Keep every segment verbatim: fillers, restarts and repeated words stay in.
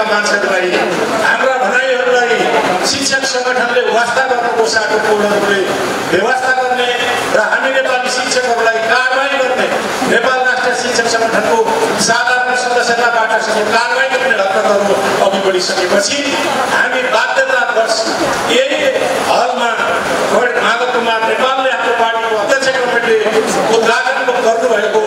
मान्छेहरूलाई हाम्रा भनाइहरूलाई शिक्षक सङ्गठनले वास्ता गर्नुको साटो पूर्ण रूपले व्यवस्था गर्ने र हामी नेपाली शिक्षकहरूलाई कारबाही गर्ने नेपाल राष्ट्रिय शिक्षक सङ्गठनको साधारण सदस्यताबाट कारबाही गर्ने हरकतहरू अघि बढिसकेपछि हामी बाध्यतावश यही हलमा माधव कुमार नेपालले आफ्नो पार्टीको अध्यक्ष कमिटीले उद्घाटन गर्नुभएको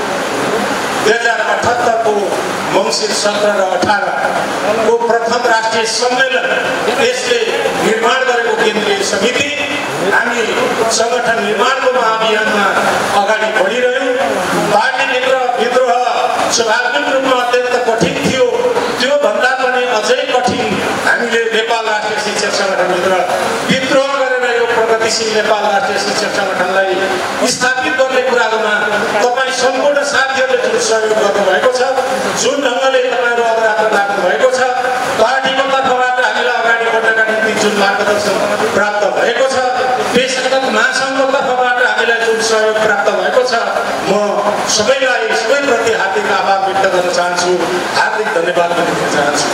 दुई हजार अठहत्तरको मङ्सिर सत्र र अठारको प्रथम राष्ट्रिय सम्मेलन यसले निर्माण गरेको केन्द्रीय समिति हामी सङ्गठन निर्माणको महाअभियानमा अगाडि बढिरह्यौँ। पार्टीभित्र विद्रोह स्वाभाविक रूपमा अत्यन्त कठिन थियो, त्योभन्दा पनि अझै कठिन हामीले नेपाल राष्ट्रिय शिक्षक सङ्गठनभित्र विद्रोह गरेर यो प्रगतिशील नेपाल राष्ट्रिय शिक्षक सङ्गठनलाई स्थापित गर्ने कुरामा तपाईँ सम्पूर्ण साथीहरूले जुन सहयोग गर्नुभएको छ, जुन ढङ्गले तपाईँहरू अग्रता लाग्नुभएको छ, पार्टीको तर्फबाट हामीलाई अगाडि बढ्नका निम्ति जुन मार्गदर्शन प्राप्त भएको छ, पेशागत महासङ्घको तर्फबाट हामीलाई जुन सहयोग प्राप्त भएको छ, म सबैलाई सबैप्रति हार्दिक आभार व्यक्त गर्न चाहन्छु, हार्दिक धन्यवाद पनि दिन चाहन्छु।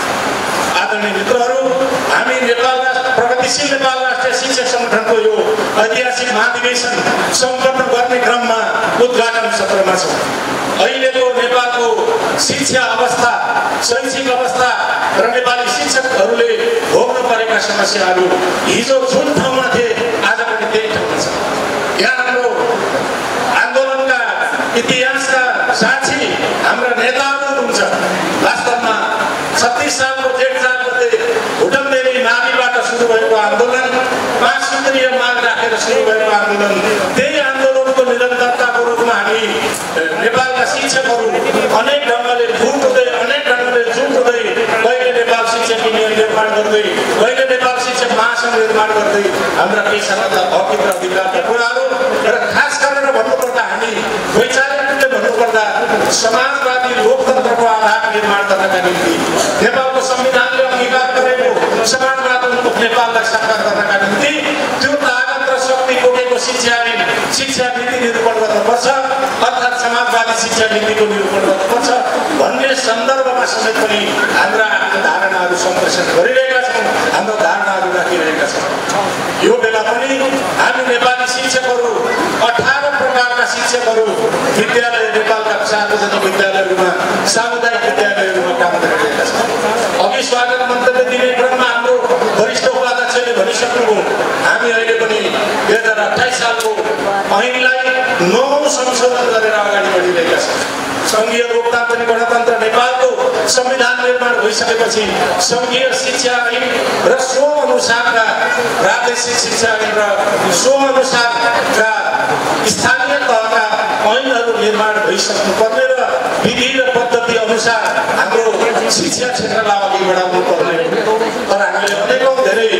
आदरणीय मित्रहरू, हामी नेपाल प्रगतिशील नेपाल राष्ट्रिय शिक्षक सङ्गठनको यो ऐतिहासिक महाधिवेशन सम्पन्न गर्ने क्रममा उद्घाटन सत्रमा छौँ। अहिलेको नेपालको शिक्षा अवस्था, शैक्षिक अवस्था र नेपाली शिक्षकहरूले भोग्नु परेका समस्याहरू हिजो जुन ठाउँमा थिए आज पनि त्यही ठाउँमा छ। यहाँ हाम्रो आन्दोलनका इतिहासका साक्षी हाम्रा नेताहरू हुनुहुन्छ। वास्तवमा छत्तीस सालको जेठ चार गते भुटनदेवी माविबाट सुरु भएको आन्दोलन, पाँच सूत्रीय माग राखेर सुरु भएको आन्दोलन, त्यही आन्दोलनको निरन्तरताको रूपमा हामी नेपालका शिक्षकहरू अनेक ढङ्गले फुट हुँदै, अनेक ढङ्गले जुट हुँदै, कहिले नेपाल शिक्षक युनियन निर्माण गर्दै, कहिले नेपाल शिक्षक महासङ्घ निर्माण गर्दै हाम्रा पेशागत हकित र अधिकारका कुराहरू र खास गरेर भन्नुपर्दा हामी वैचारिक रूपले भन्नुपर्दा समाजवादी लोकतन्त्रको आधार निर्माण गर्नका निम्ति नेपालको संविधानले अंगीकार गरेको समाजवाद उन्मुख नेपाललाई साकार गर्नका निम्ति त्यो ताकत र शक्ति बोकेको शिक्षा ऐन, शिक्षा नीति निरूपण गर्नुपर्छ, अर्थात् समाजवादी शिक्षा नीतिको निरूपण गर्नुपर्छ भन्ने सन्दर्भमा समेत पनि हाम्रा धारणाहरू सम्प्रेषण गरिरहेका छौँ, हाम्रो धारणाहरू राखिरहेका छौँ। यो बेला पनि हामी नेपाली शिक्षकहरू अठार प्रकारका शिक्षकहरू विद्यालय, नेपालका सार्वजनिक विद्यालयहरूमा, सामुदायिक विद्यालयहरूमा काम गरिरहेका छौँ। अघि स्वागत मन्तव्य दिने क्रममा हाम्रो वरिष्ठ उपाध्यक्षले भनिसक्नुभयो, हामी अहिले पनि दुई हजार अठाइस सालको ऐनलाई नौ संशोधन गरेर अगाडि बढिरहेका छौँ। सङ्घीय लोकतान्त्रिक गणतन्त्र नेपालको संविधान निर्माण भइसकेपछि सङ्घीय शिक्षा ऐन र सो अनुसारका प्रादेशिक शिक्षा ऐन र सो अनुसारका स्थानीय तहका ऐनहरू निर्माण भइसक्नुपर्ने र विधि र पद्धति अनुसार हाम्रो शिक्षा क्षेत्रलाई अघि बढाउनु पर्ने। तर हामीले अनेकौँ धेरै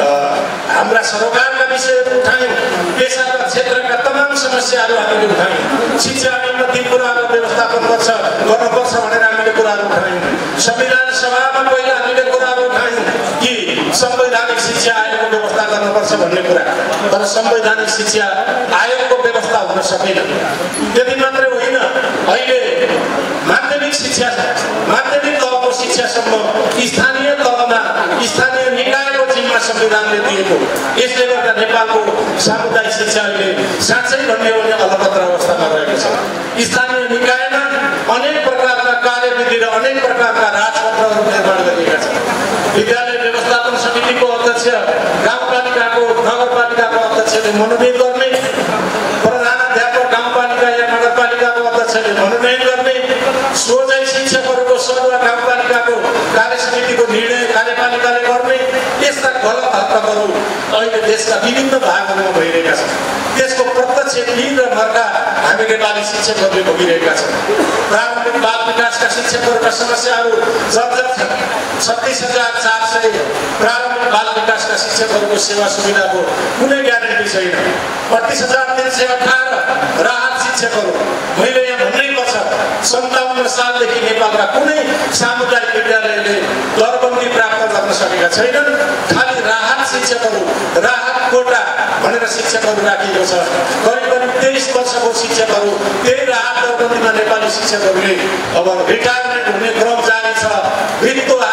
हाम्रा सरोकारका विषयहरू उठायौँ, पेसागत क्षेत्रका तमाम समस्याहरू हामीले उठायौँ, शिक्षा ऐनमा ती कुराहरू व्यवस्थापन गर्छ गर्नुपर्छ भनेर हामीले कुराहरू उठायौँ। संविधान सभामा पहिला हामीले कुराहरू उठायौँ कि संवैधानिक शिक्षा आयोगको व्यवस्था गर्नुपर्छ भन्ने कुरा, तर संवैधानिक शिक्षा आयोगको व्यवस्था हुन सकेन। त्यति मात्रै होइन, अहिले माध्यमिक शिक्षा, माध्यमिक तहको शिक्षासम्म स्थानीय तहमा स्थानीय निकायको जिम्मा संविधानले दिएको, यसले गर्दा नेपालको सामुदायिक शिक्षा अहिले साँच्चै भन्ने हो भने अलपत्र अवस्थामा रहेको छ। स्थानीय निकायमा अनेक प्रकारका कार्यविधि र अनेक प्रकारका राजपत्रहरू निर्माण गरिएका छन्। विद्यालय व्यवस्थापन समितिको अध्यक्ष गाउँपालिकाको, नगरपालिकाको अध्यक्षले मनोनयन गर्ने, प्रधानाध्यापक गाउँपालिका या नगरपालिकाको अध्यक्षले मनोनयन गर्ने, सोझै शिक्षकहरूको सदुवा गाउँपालिकाको कार्यसमितिको निर्णय कार्यपालिकाले गर्ने, यस्ता गलत हरकतहरू अहिले देशका विभिन्न भागहरूमा भइरहेका छन्। त्यसको प्रत्यक्ष नीड र मर्का हामी नेपाली शिक्षकहरूले भोगिरहेका छौँ। प्रारम्भिक बाल विकासका शिक्षकहरूका समस्याहरू जर्जर छन्। छत्तीस हजार चार सय प्रारम्भिक बाल विकासका शिक्षकहरूको सेवा सुविधाको कुनै ग्यारेन्टी छैन। अडतिस हजार तिन सय अठार राहत शिक्षकहरू, मैले यहाँ भन्नै पर्छ, सन्ताउन्न सालदेखि नेपालका कुनै सामुदायिक विद्यालयले दरबन्दी प्राप्त गर्न सकेका छैनन्। खालि राहत शिक्षकहरू, राहत कोटा भनेर शिक्षकहरू राखिएको छ। करिब करिब तेइस वर्षको शिक्षकहरू त्यही राहत दरबन्दीमा नेपाली शिक्षकहरूले अब रिटायरमेन्ट हुने क्रम जारी छ। वृत्तो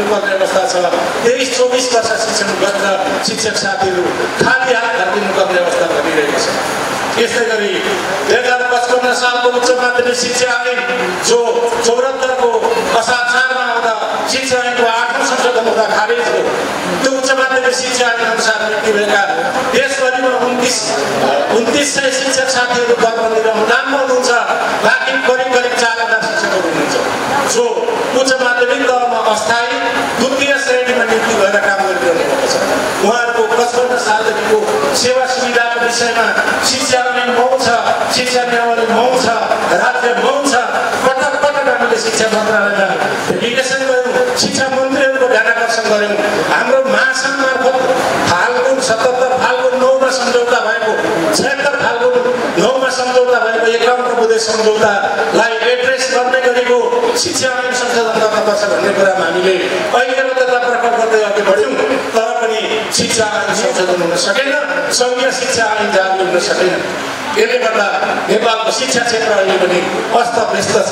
पर्ने अवस्था छ। तेइस चौबिस वर्ष शिक्षण गरेर शिक्षक साथीहरू खाली हात फर्किनु पर्ने अवस्था घटिरहेको छ। यस्तै गरी दुई हजार पचपन्न सालको उच्च माध्यमिक शिक्षा ऐन जो चौहत्तरको असार चारमा आउँदा शिक्षा ऐनको आठौँ संशोधन हुँदा खारेज हो। त्यो उच्च माध्यमिक शिक्षा ऐन अनुसार नियुक्ति भएका देशभरिमा उन्तिस उन्तिस सय शिक्षक साथीहरू दरबन्दीमा नाममा हुनुहुन्छ। बाँकी करिब करिब चार हजार शिक्षकहरू हुनुहुन्छ जो उच्च माध्यमिक तहमा अस्थायी द्वितीय श्रेणीमा नियुक्ति भएर काम गरिरहनु भएको छ। उहाँहरूको पचपन्न सालदेखिको सेवा सुविधाको विषयमा शिक्षा ऐन मौ छ, शिक्षा नियमावली मौ छ, राज्य मौ छ। पटक पटक हामीले शिक्षा मन्त्रालयमा डेलिगेसन गऱ्यौँ, शिक्षा मन्त्रीहरूको ध्यान आकर्षण गऱ्यौँ। हाम्रो महासङ्घ मार्फत फाल्गुन सतहत्तर फाल्गुन नौमा सम्झौता भएको, छयत्तर फाल्गुन नौमा सम्झौता भएको एकाउन्न बुधे सम्झौतालाई एड्रेस गर्ने गरेको शिक्षा ऐन संशोधन गर्नुपर्छ भन्ने कुरामा हामीले ऐक्यबद्धता प्रकट गर्दै अघि बढ्यौँ। तर पनि शिक्षा ऐन संशोधन हुन सकेन, सङ्घीय शिक्षा ऐन जारी हुन सकेन। यसले गर्दा नेपालको शिक्षा क्षेत्र अहिले पनि अस्तव्यस्त छ।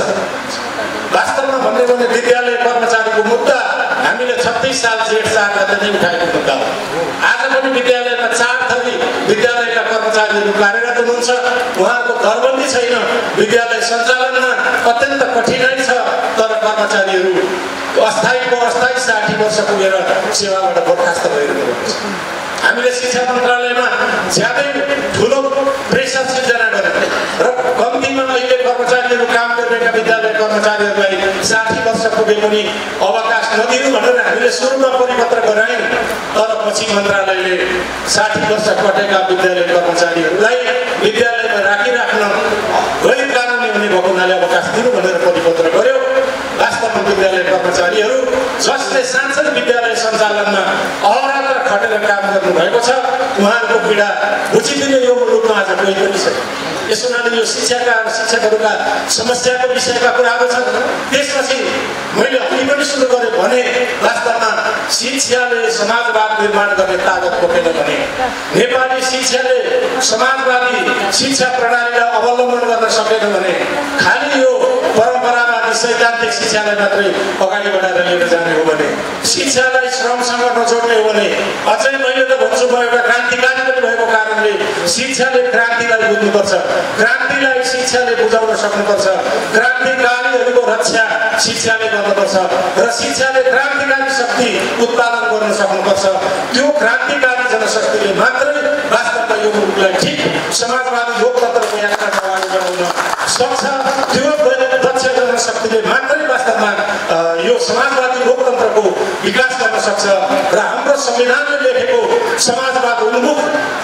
वास्तवमा भन्ने भने विद्यालय कर्मचारीको मुद्दा हामीले छत्तिस साल जेठ चार गते नै उठाएको मुद्दा हो। आज पनि विद्यालयमा चार थरी विद्यालयका कर्मचारीहरू कार्यरत हुनुहुन्छ। उहाँको दरबन्दी छैन, विद्यालय सञ्चालनमा अत्यन्त कठिनाइ छ। तर कर्मचारीहरू अस्थायीको अस्थायी साठी वर्ष पुगेर सेवाबाट बर्खास्त भइरहेको छ। हामीले शिक्षा मन्त्रालयमा ज्यादै ठुलो प्रेसर सिर्जना गरेका र कम्तीमा अहिले कर्मचारीहरू काम गरिरहेका विद्यालय कर्मचारीहरूलाई साठी वर्ष पुगे पनि अवकाश नदिनु भनेर हामीले सुरुमा परिपत्र गरायौँ। तर पछि मन्त्रालयले साठी वर्ष कटेका विद्यालय कर्मचारीहरूलाई विद्यालयमा राखिराख्न गैर कानुनी हुने भएको हुनाले अवकाश दिनु भनेर परिपत्र गर्यो। वास्तवमा विद्यालय कर्मचारीहरू जसले साँच्चै विद्यालय सञ्चालनमा अहरात्र खटेर काम गर्नुभएको छ, उहाँहरूको पीडा बुझिदिने यो मुलुकमा आज कोही पनि छैन। यस हुनाले यो शिक्षाका शिक्षकहरूका समस्याको विषयका कुराहरू छन्। त्यसपछि मैले अघि पनि सुरु गरेँ भने वास्तवमा शिक्षाले समाजवाद निर्माण गर्ने तागत बोकेन भने, नेपाली शिक्षाले समाजवादी शिक्षा प्रणालीलाई अवलम्बन गर्न सकेन भने, खालि यो परम्परावादी सैद्धान्तिक शिक्षालाई मात्रै अगाडि बढाएर लिएर जाने हो भने, शिक्षालाई श्रमसँग नजोड्ने हो भने, अझै मैले त भन्छु म एउटा क्रान्तिकारी पनि भएको कारणले शिक्षाले क्रान्तिलाई बुझ्नुपर्छ, क्रान्तिलाई शिक्षाले बुझाउन सक्नुपर्छ, क्रान्तिकारीहरूको रक्षा शिक्षाले गर्नुपर्छ र शिक्षाले क्रान्तिकारी शक्ति उत्पादन गर्न सक्नुपर्छ। त्यो क्रान्तिकारी जनशक्तिले मात्रै वास्तवमा यो मुलुकलाई ठिक समाजवादी लोकतन्त्रको यात्रामा अगाडि बढाउन सक्छ। त्यो दक्ष जनशक्तिले मात्रै वास्तवमा यो समाजवादी लोकतन्त्रको विकास गर्न सक्छ र हाम्रो संविधानले लेखेको समाजवाद उन्मुख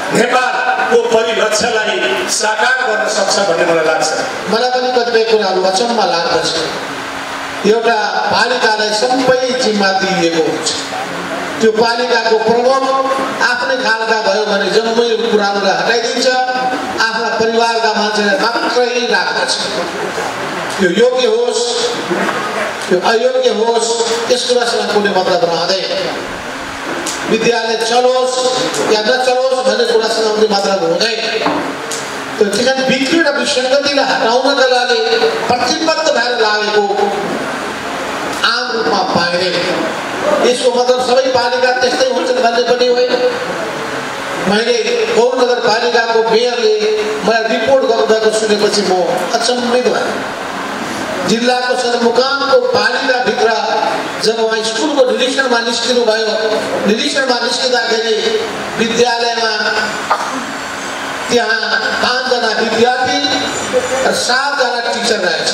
नेपालको परिलक्ष्यलाई साकार गर्न सक्छ भन्ने मलाई लाग्छ। मलाई पनि कतिपय कुराहरू अचम्म लाग्दछ। एउटा पालिकालाई सबै जिम्मा दिइएको हुन्छ, त्यो पालिकाको प्रमुख आफ्नै खालका भयो भने जम्मै कुराहरूलाई हटाइदिन्छ, आफ्ना परिवारका मान्छेलाई मात्रै राख्दछ। यो योग्य होस् यो अयोग्य होस् यस कुरासँग कुनै मतलब रहँदैन। विद्यालय चलोस् या नचलोस् भन्ने कुरासँग कुनै मतलब हुँदैन। त्यो ठिक बिक्री र विसङ्गतिलाई हटाउनका लागि प्रतिबद्ध भएर लागेको आम रूपमा पाइँदैन। यसको मतलब सबै पालिका त्यस्तै हुन्छन् भन्ने पनि होइन। मैले गौर नगरपालिकाको मेयरले मलाई रिपोर्ट गर्नुभएको सुनेपछि म अचम्मित भएँ। जिल्लाको सदरमुकामको पालिकाभित्र जब उहाँ स्कुलको निरीक्षणमा निस्किनु भयो, निरीक्षणमा निस्किँदाखेरि विद्यालयमा त्यहाँ पाँचजना विद्यार्थी र सातजना टिचर रहेछ।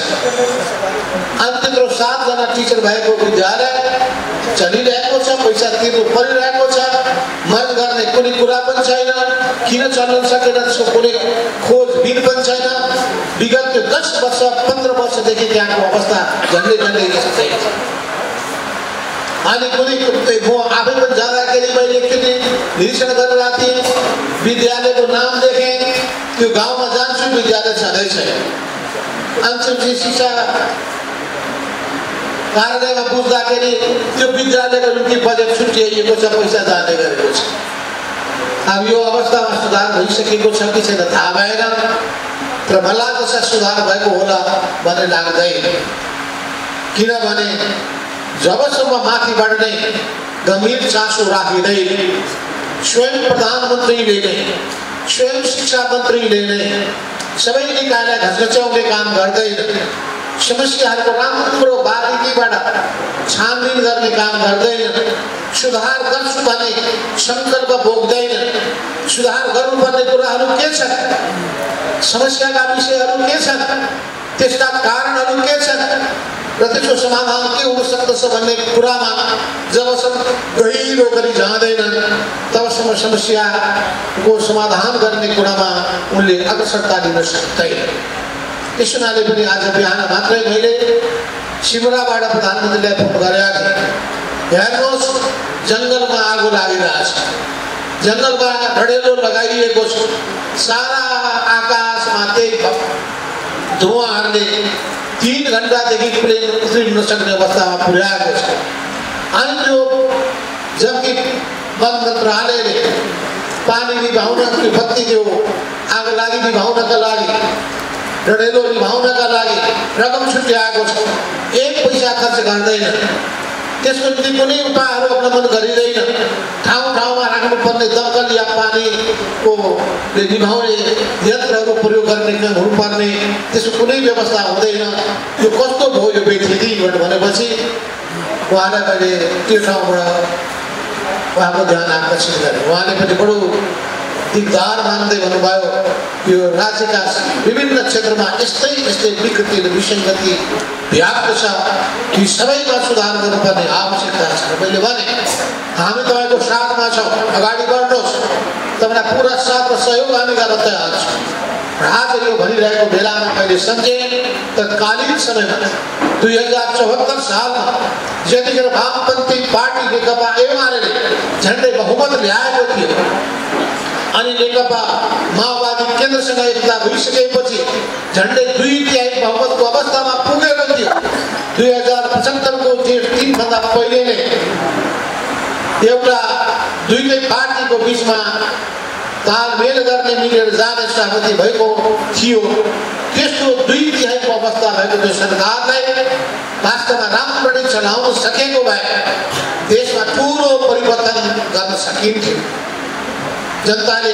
अनि त्यत्रो सातजना टिचर भएको विद्यालय चलिरहेको छ, पैसा तिर्नु परिरहेको छ, मन गर्ने कुनै कुरा पनि छैन। किन चल्न सकेन त्यसको कुनै खोजबिन पनि छैन। विगत त्यो दस वर्ष पन्ध्र वर्षदेखि त्यहाँको अवस्था झन्डै झन्डै यस्तै छ। अनि कुनै म आफै पनि जाँदाखेरि मैले एकचोटि निरीक्षण गरिरहेको थिएँ, विद्यालयको नाम देखेँ, त्यो गाउँमा जान्छु विद्यालय छँदै छैन। अनि शिक्षा कार्यालयमा बुझ्दाखेरि त्यो विद्यालयको निम्ति बजेट छुट्याइएको छ, पैसा जाने गरेको छ। अब यो अवस्थामा सुधार भइसकेको छ कि छैन थाहा भएन, तर मलाई लाग्छ सुधार भएको होला भन्ने लाग्दैन। किनभने जबसम्म माथिबाट नै गम्भीर चासो राखिँदैन, स्वयं प्रधानमन्त्रीले नै, स्वयं शिक्षा मन्त्रीले नै सबै निकायलाई घचघच्याउने काम गर्दैन, समस्याहरूको राम्रो बारीकीबाट छानबिन गर्ने काम गर्दैन, सुधार गर्छु भन्ने सङ्कल्प बोक्दैन, सुधार गर्नुपर्ने कुराहरू के छन्, समस्याका विषयहरू के छन्, त्यसका कारणहरू के छन् र त्यसको समाधान के हुन सक्दछ भन्ने कुरामा जबसम्म गहिरो गरी जाँदैनन् तबसम्म समस्याको समाधान गर्ने कुरामा उनले अग्रसरता दिन सक्दैन। त्यस हुनाले पनि आज बिहान मात्रै मैले शिमराबाट प्रधानमन्त्रीलाई फोन गरेका थिएँ, हेर्नुहोस् जङ्गलमा आगो लागिरहेछ, जङ्गलमा ढडेलो लगाइएको छ, सारा आकाशमा त्यही धुवाँहरूले तीन घन्टादेखि प्लेन उत्रिन नसक्ने अवस्थामा पुर्याएको छ। अनि त्यो जबकि वन मन्त्रालयले पानी निभाउन बत्ती त्यो आगो लागि निभाउनका लागि ढडेलो निभाउनका लागि रकम छुट्याएको छ, एक पैसा खर्च गर्दैन, त्यसको निम्ति कुनै उपायहरू अवलम्बन गरिँदैन, ठाउँ ठाउँमा राख्नुपर्ने दमकल या पानीको निभाउने यन्त्रहरू प्रयोग गर्ने काम हुनुपर्ने त्यसको कुनै व्यवस्था हुँदैन। यो कस्तो भयो यो बेथिति भनेपछि उहाँलाई मैले त्यो ठाउँबाट उहाँको ध्यान आकर्षित गरेँ। उहाँले पनि बडो दिगदार मान्दै भन्नुभयो यो राज्यका विभिन्न क्षेत्रमा यस्तै यस्तै विकृति र विसङ्गति व्याप्त छ, यी सबैमा सुधार गर्नुपर्ने आवश्यकता छ। मैले भने हामी तपाईँको साथमा छौँ, अगाडि बढ्नुहोस्, तपाईँलाई पुरा साथ र सहयोग हामी गर्न तयार छौँ। आज यो भनिरहेको बेलामा मैले सम्झेँ तत्कालीन समयमा दुई हजार चौहत्तर सालमा जतिखेर वामपन्थी पार्टी नेकपा एमाले झन्डै बहुमत ल्याएको थियो अनि नेकपा माओवादी केन्द्रसँग एकता भइसकेपछि झन्डै दुई तिहाई बहुमतको अवस्थामा पुगेको थियो। दुई हजार पचहत्तरको जेठ तिनभन्दा पहिले नै एउटा दुईटै पार्टीको बिचमा तालमेल गर्ने मिलेर जाने सहमति भएको थियो। त्यस्तो दुई तिहाईको अवस्था भएको त्यो सरकारलाई वास्तवमा राम्ररी चलाउन सकेको भए देशमा ठुलो परिवर्तन गर्न सकिन्थ्यो। जनताले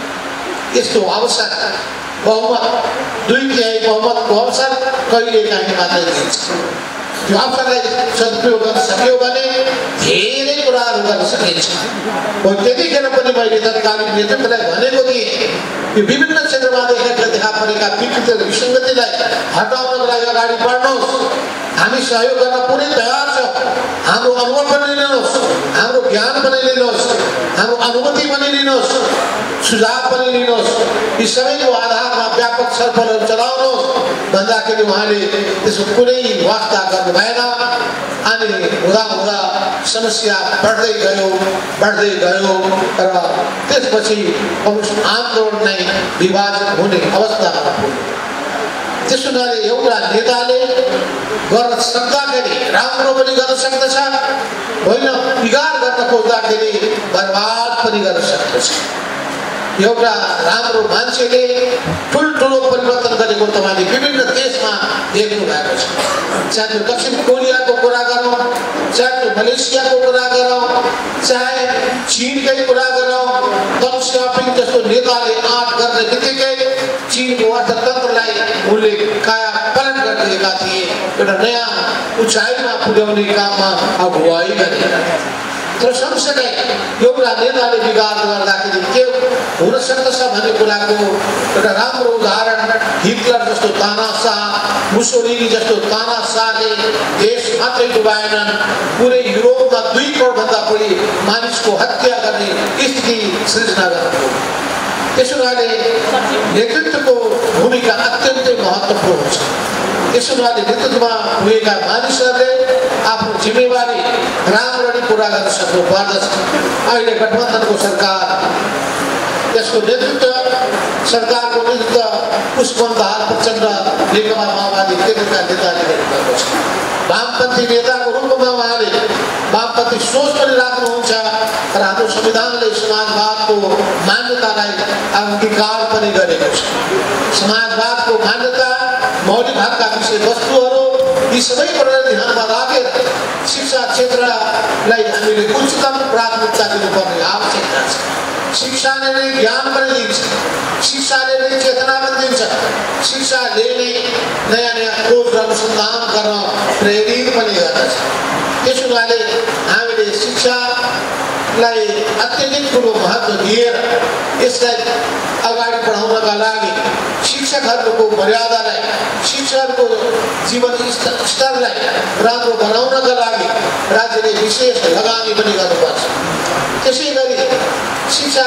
यस्तो अवसर बहुमत दुई तिहाई बहुमतको अवसर कहिलेकाहीँ मात्रै दिन्छ। त्यो अवसरलाई सदुपयोग गर्न सक्यो भने धेरै कुराहरू गर्न सकिन्छ। हो त्यतिखेर पनि मैले तत्कालीन नेतृत्वलाई भनेको थिएँ यो विभिन्न क्षेत्रमा देखा देखा परेका विकृति र विसङ्गतिलाई हटाउनको लागि अगाडि बढ्नुहोस्, हामी सहयोग गर्न पुरै तयार छौँ। हाम्रो अनुभव पनि लिनुहोस्, हाम्रो ज्ञान पनि लिनुहोस्, हाम्रो अनुभूति पनि लिनुहोस्, सुझाव पनि लिनुहोस्, यी सबैको आधारमा व्यापक छलफलहरू चलाउनुहोस् भन्दाखेरि उहाँले त्यसको कुनै वास्ता गर्नु भएन। अनि हुँदा हुँदा समस्या बढ्दै गयो बढ्दै गयो र त्यसपछि आन्दोलन नै विभाजन हुने अवस्थामा पुग्यो। त्यस हुनाले एउटा नेताले गर्न सक्दाखेरि राम्रो पनि गर्न सक्दछ, होइन बिगार गर्न खोज्दाखेरि बर्बाद पनि गर्न सक्दछ। एउटा राम्रो मान्छेले ठुल्ठुलो परिवर्तन गरेको तपाईँले विभिन्न देशमा देख्नु भएको छ। चाहे त्यो दक्षिण कोरियाको कुरा गरौँ, चाहे त्यो मलेसियाको कुरा गरौँ, चाहे चीनकै कुरा गरौँ, दङ सियाओपिङ जस्तो नेताले आँट गर्ने बित्तिकै चीनको अर्थतन्त्रलाई उनले काया पलट गरिदिएका थिए, एउटा नयाँ उचाइमा पुर्याउने काममा अगुवाई गरे। तर सँगसँगै एउटा नेताले बिगार गर्दाखेरि के हुन सक्दछ भन्ने कुराको एउटा राम्रो उदाहरण हिटलर जस्तो तानाशाह, मुसोलिनी जस्तो तानाशाहले देश मात्रै डुबाएनन्, पुरै युरोपमा दुई करोडभन्दा बढी मानिसको हत्या गर्ने स्थिति सृजना गर्नुभयो। त्यस हुनाले नेतृत्वको भूमिका अत्यन्तै महत्त्वपूर्ण छ। त्यस हुनाले नेतृत्वमा पुगेका मानिसहरूले आफ्नो जिम्मेवारी राम्ररी पुरा गर्न सक्नु पर्दछ। अहिले गठबन्धनको सरकार त्यसको नेतृत्व सरकारको नेतृत्व पुष्पबहादुर प्रचण्ड नेकपा माओवादी केन्द्रका नेताले गर्नुभएको छ। वामपन्थी नेताको रूपमा उहाँले वामपन्थी सोच पनि राख्नुहुन्छ र हाम्रो संविधानले समाजवादको मान्यतालाई अङ्गीकार पनि गरेको छ। समाजवादको मान्यता, मौलिक हकका विषयवस्तुहरू यी सबै कुरालाई ध्यानमा राखेर शिक्षा क्षेत्रलाई हामीले उच्चतम प्राथमिकता दिनुपर्ने आवश्यकता छ। शिक्षाले नै ज्ञान पनि दिन्छ, शिक्षाले नै चेतना पनि दिन्छ, शिक्षाले नै नयाँ नयाँ खोज र अनुसन्धान गर्न प्रेरित पनि गर्दछ। त्यसो हुनाले हामीले शिक्षालाई अत्यधिक ठुलो महत्त्व दिएर यसलाई अगाडि बढाउनका लागि शिक्षकहरूको मर्यादालाई, शिक्षकहरूको जीवन स्तरलाई राम्रो बनाउनका लागि राज्यले विशेष लगानी पनि गर्नुपर्छ। त्यसै गरी शिक्षा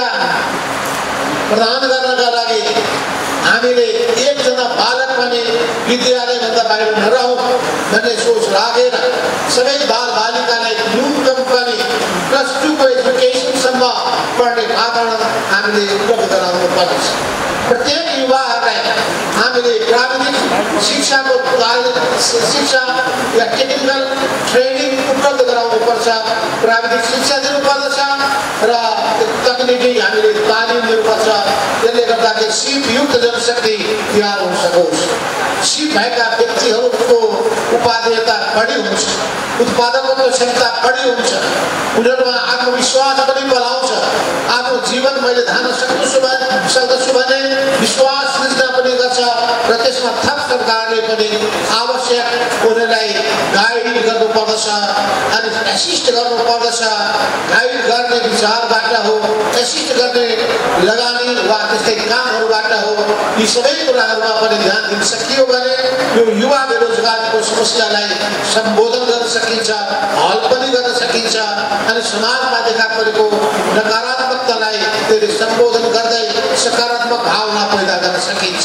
प्रदान गर्नका लागि हामीले एकजना बालक पनि विद्यालयभन्दा बाहिर नरहौँ भन्ने सोच राखेर सबै बाल बालिकालाई न्यूनतम पनि प्लस टूको एजुकेसनसम्म पढ्ने वातावरण हामीले उपलब्ध गराउनु पर्छ। प्रत्येक युवाहरूलाई हामीले प्राविधिक शिक्षाको शिक्षा या टेक्निकल ट्रेनिङ उपलब्ध गराउनु पर्छ, प्राविधिक शिक्षा दिनुपर्दछ र तकनिकी हामीले तालिम दिनुपर्छ। त्यसले गर्दाखेरि सिपयुक्त जनशक्ति तयार हुन सकोस्। सिप भएका व्यक्तिहरूको उत्पादकता बढी हुन्छ, उत्पादकत्व क्षमता बढी हुन्छ, उनीहरूमा आत्मविश्वास पनि बढाउँछ। आफ्नो जीवन मैले धान्न सक्छु सक्दछु भने विश्वास सृजना पनि गर्छ र त्यसमा थप सरकारले पनि आवश्यक उनीहरूलाई गाइड गर्नुपर्दछ अनि एसिस्ट गर्नुपर्दछ। गाइड गर्ने विचारबाट हो, एसिस्ट गर्ने लगानी वा त्यस्तै कामहरूबाट हो। यी सबै कुराहरूमा पनि ध्यान दिन सकियो भने यो युवा बेरोजगारीको समस्यालाई सम्बोधन गर्न सकिन्छ, हल पनि गर्न सकिन्छ अनि समाजमा देखा परेको नकारात्मकतालाई त्यसले सम्बोधन गर्दै सकारात्मक भावना पैदा गर्न सकिन्छ।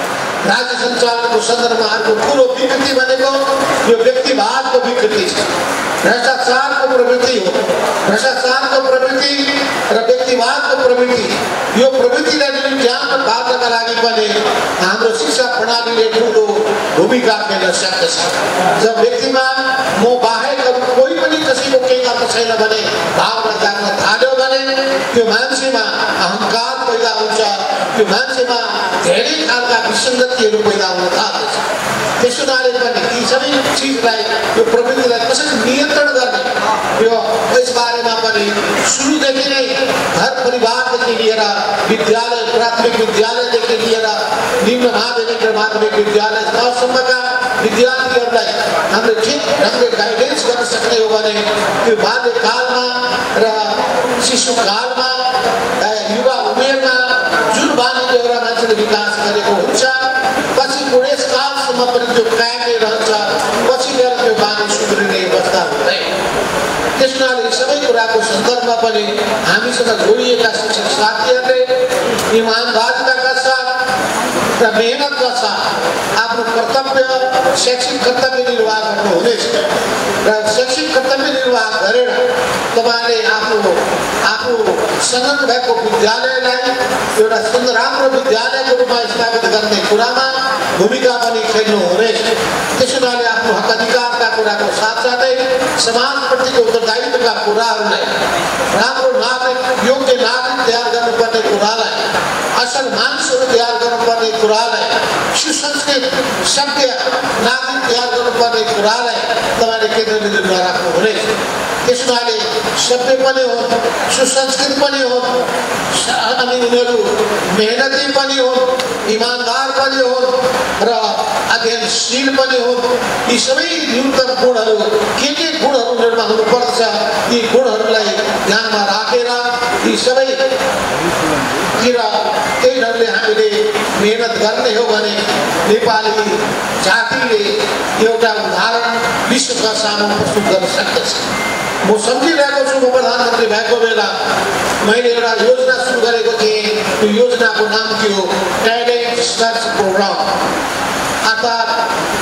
राज्य सञ्चालनको सन्दर्भमा अर्को ठुलो विकृति भनेको यो व्यक्तिवादको विकृति छ, भ्रष्टाचारको प्रवृत्ति हो। भ्रष्टाचारको प्रवृत्ति र व्यक्तिवादको प्रवृत्ति, यो प्रवृत्तिलाई नियन्त्रण पार्नका लागि पनि हाम्रो शिक्षा प्रणालीले ठुलो भूमिका खेल्न सक्दछ। जब व्यक्तिमा म बाहेक कोही पनि कसैको केही गर्न छैन भने भावना जाग्न थाल्यो भने त्यो मान्छेमा अहङ्कार पैदा हुन्छ, त्यो मान्छेमा धेरै खालका विसङ्गतिहरू पैदा हुन थाल्दछ। त्यसो हुनाले पनि यी सबै चिजलाई, यो प्रवृत्तिलाई कसरी नियन्त्रण गर्ने, यो यसबारेमा पनि सुरुदेखि नै घर परिवारदेखि लिएर विद्यालय, प्राथमिक विद्यालयदेखि लिएर निम्न माध्यमिक र माध्यमिक विद्यालय तहसम्मका विद्यार्थीहरूलाई हामीले ठिक ढङ्गले गाइडेन्स गर्न सक्ने हो भने त्यो बाल्यकालमा र शिशुकालमा युवा उमेरमा जुन बानीले एउटा मान्छेले विकास गरेको हुन्छ पछि बुढेसकालसम्म पनि त्यो कायमै रहन्छ, पछि गएर त्यो बानी सुध्रिने अवस्था हुँदैन। त्यस हुनाले सबै कुराको सन्दर्भमा पनि हामीसँग जोडिएका शिक्षक साथीहरूले इमानदारीका साथ र मेहनतका साथ आफ्नो कर्तव्य, शैक्षिक कर्तव्य निर्वाह गर्नुहुनेछ र शैक्षिक कर्तव्य निर्वाह गरेर तपाईँले आफ्नो आफ्नो संलग्न भएको विद्यालयलाई एउटा सुन्दर राम्रो विद्यालयको रूपमा स्थापित गर्ने कुरामा भूमिका पनि खेल्नुहुनेछ। त्यसो हुनाले आफ्नो हक अधिकारका कुराको साथसाथै समाजप्रतिको उत्तरदायित्वका कुराहरूलाई, राम्रो नागरिक, योग्य नागरिक तयार गर्नुपर्ने कुरालाई, असल मानिसहरू तयार गर्नुपर्ने कुरालाई, सुसंस्कृत सभ्य नागरिक तयार गर्नुपर्ने कुरालाई तपाईँले केन्द्रबिन्दुमा राख्नुहुनेछ। त्यसो हुनाले सभ्य पनि हो, सुसंस्कृत पनि हो अनि उनीहरू मेहनती पनि हो, इमानदार पनि हो र अध्ययनशील पनि हो। यी सबै न्यूनतम गुणहरू, के के गुणहरू उनीहरूमा हुनुपर्छ, यी गुणहरूलाई ध्यानमा राखेर यी सबै तिर त्यही ढङ्गले हामीले मेहनत गर्ने हो भने नेपाली जातिले एउटा उदाहरण विश्वका सामु प्रस्तुत गर्न सक्दछ। म सम्झिरहेको छु, म प्रधानमन्त्री भएको बेला मैले एउटा योजना सुरु गरेको थिएँ। त्यो योजनाको नाम थियो ट्यालेन्ट सर्च प्रोग्राम, अर्थात्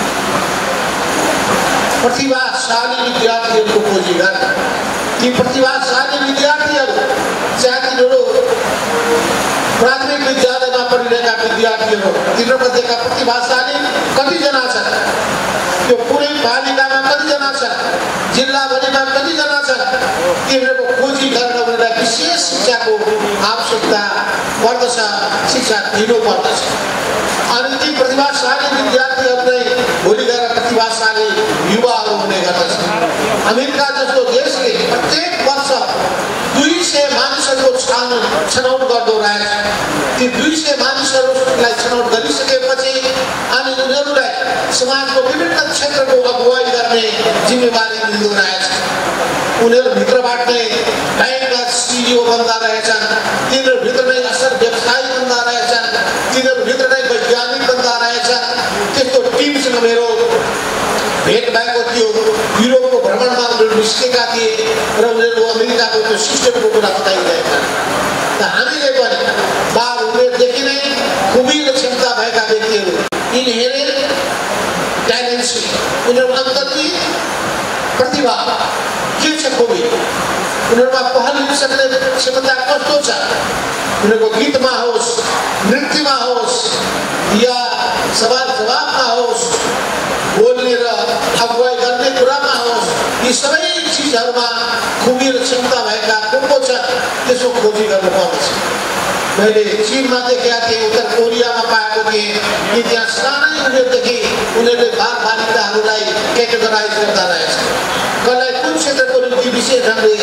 प्रतिभाशाली विद्यार्थीहरूको खोजी गर्ने। ती प्रतिभाशाली विद्यार्थीहरू चाहे तिनीहरू प्राथमिक विद्यालयमा पढिरहेका विद्यार्थीहरू तिनीहरूमध्येका प्रतिभाशाली कतिजना छन्, यो पुरै पालिकामा कतिजना छन्, जिल्लाभरिमा कतिजना छन्, तिनीहरूको खोजी गर्न उनीहरूलाई विशेष शिक्षाको आवश्यकता पर्दछ, शिक्षा दिनुपर्दछ। अनि ती प्रतिभाशाली विद्यार्थीहरूलाई भोलि गएर प्रतिभाशाली युवाहरू हुने गर्दछ। अमेरिका जस्तो देशले प्रत्येक वर्ष दुई सय मानिसहरूको छनौट गर्दो रहेछ। ती दुई सय मानिसहरूलाई छनौट गरिसकेपछि अनि उनीहरूलाई समाजको विभिन्न क्षेत्रको अगुवाई गर्ने जिम्मेवारी दिँदो रहेछ। उनीहरूभित्रबाट नै ब्याङ्कका सिइओ बन्दा रहेछन्, तिनीहरूभित्र नै असल व्यवसायी बन्दा रहेछन्, तिनीहरूभित्र नै वैज्ञानिक बन्दा रहेछन्। त्यस्तो टिमसँग मेरो भेट भएको थियो। युरोपको भ्रमणमा उनीहरू निस्केका थिए र उनीहरू अमेरिकाको त्यो सिस्टमको कुरा बताइरहेका। त हामीले पनि बाल उमेरदेखि नै खुबी र क्षमता भएका व्यक्तिहरू इनहेरेन्ट ट्यालेन्ट्स, उनीहरू अन्तर्निहित प्रतिभा के छ, खुबी उनीहरूमा पहल लिन सक्ने क्षमता कस्तो छ, उनीहरूको गीतमा होस्, नृत्यमा होस् या सवाल जवाबमा होस्, बोल्ने र अगुवाई गर्ने कुरामा होस्, यी सबै चिजहरूमा खुबी र क्षमता भएका को को छन् त्यसको खोजी गर्नुपर्दछ। मैले चीनमा देखेका थिएँ, उत्तर कोरियामा पाएको थिएँ कि त्यहाँ सानै उमेरदेखि उनीहरूले बाल बालिकाहरूलाई क्याटेगोराइज गर्दा रहेछ। कसलाई कुन क्षेत्रको निम्ति विशेष ढङ्गले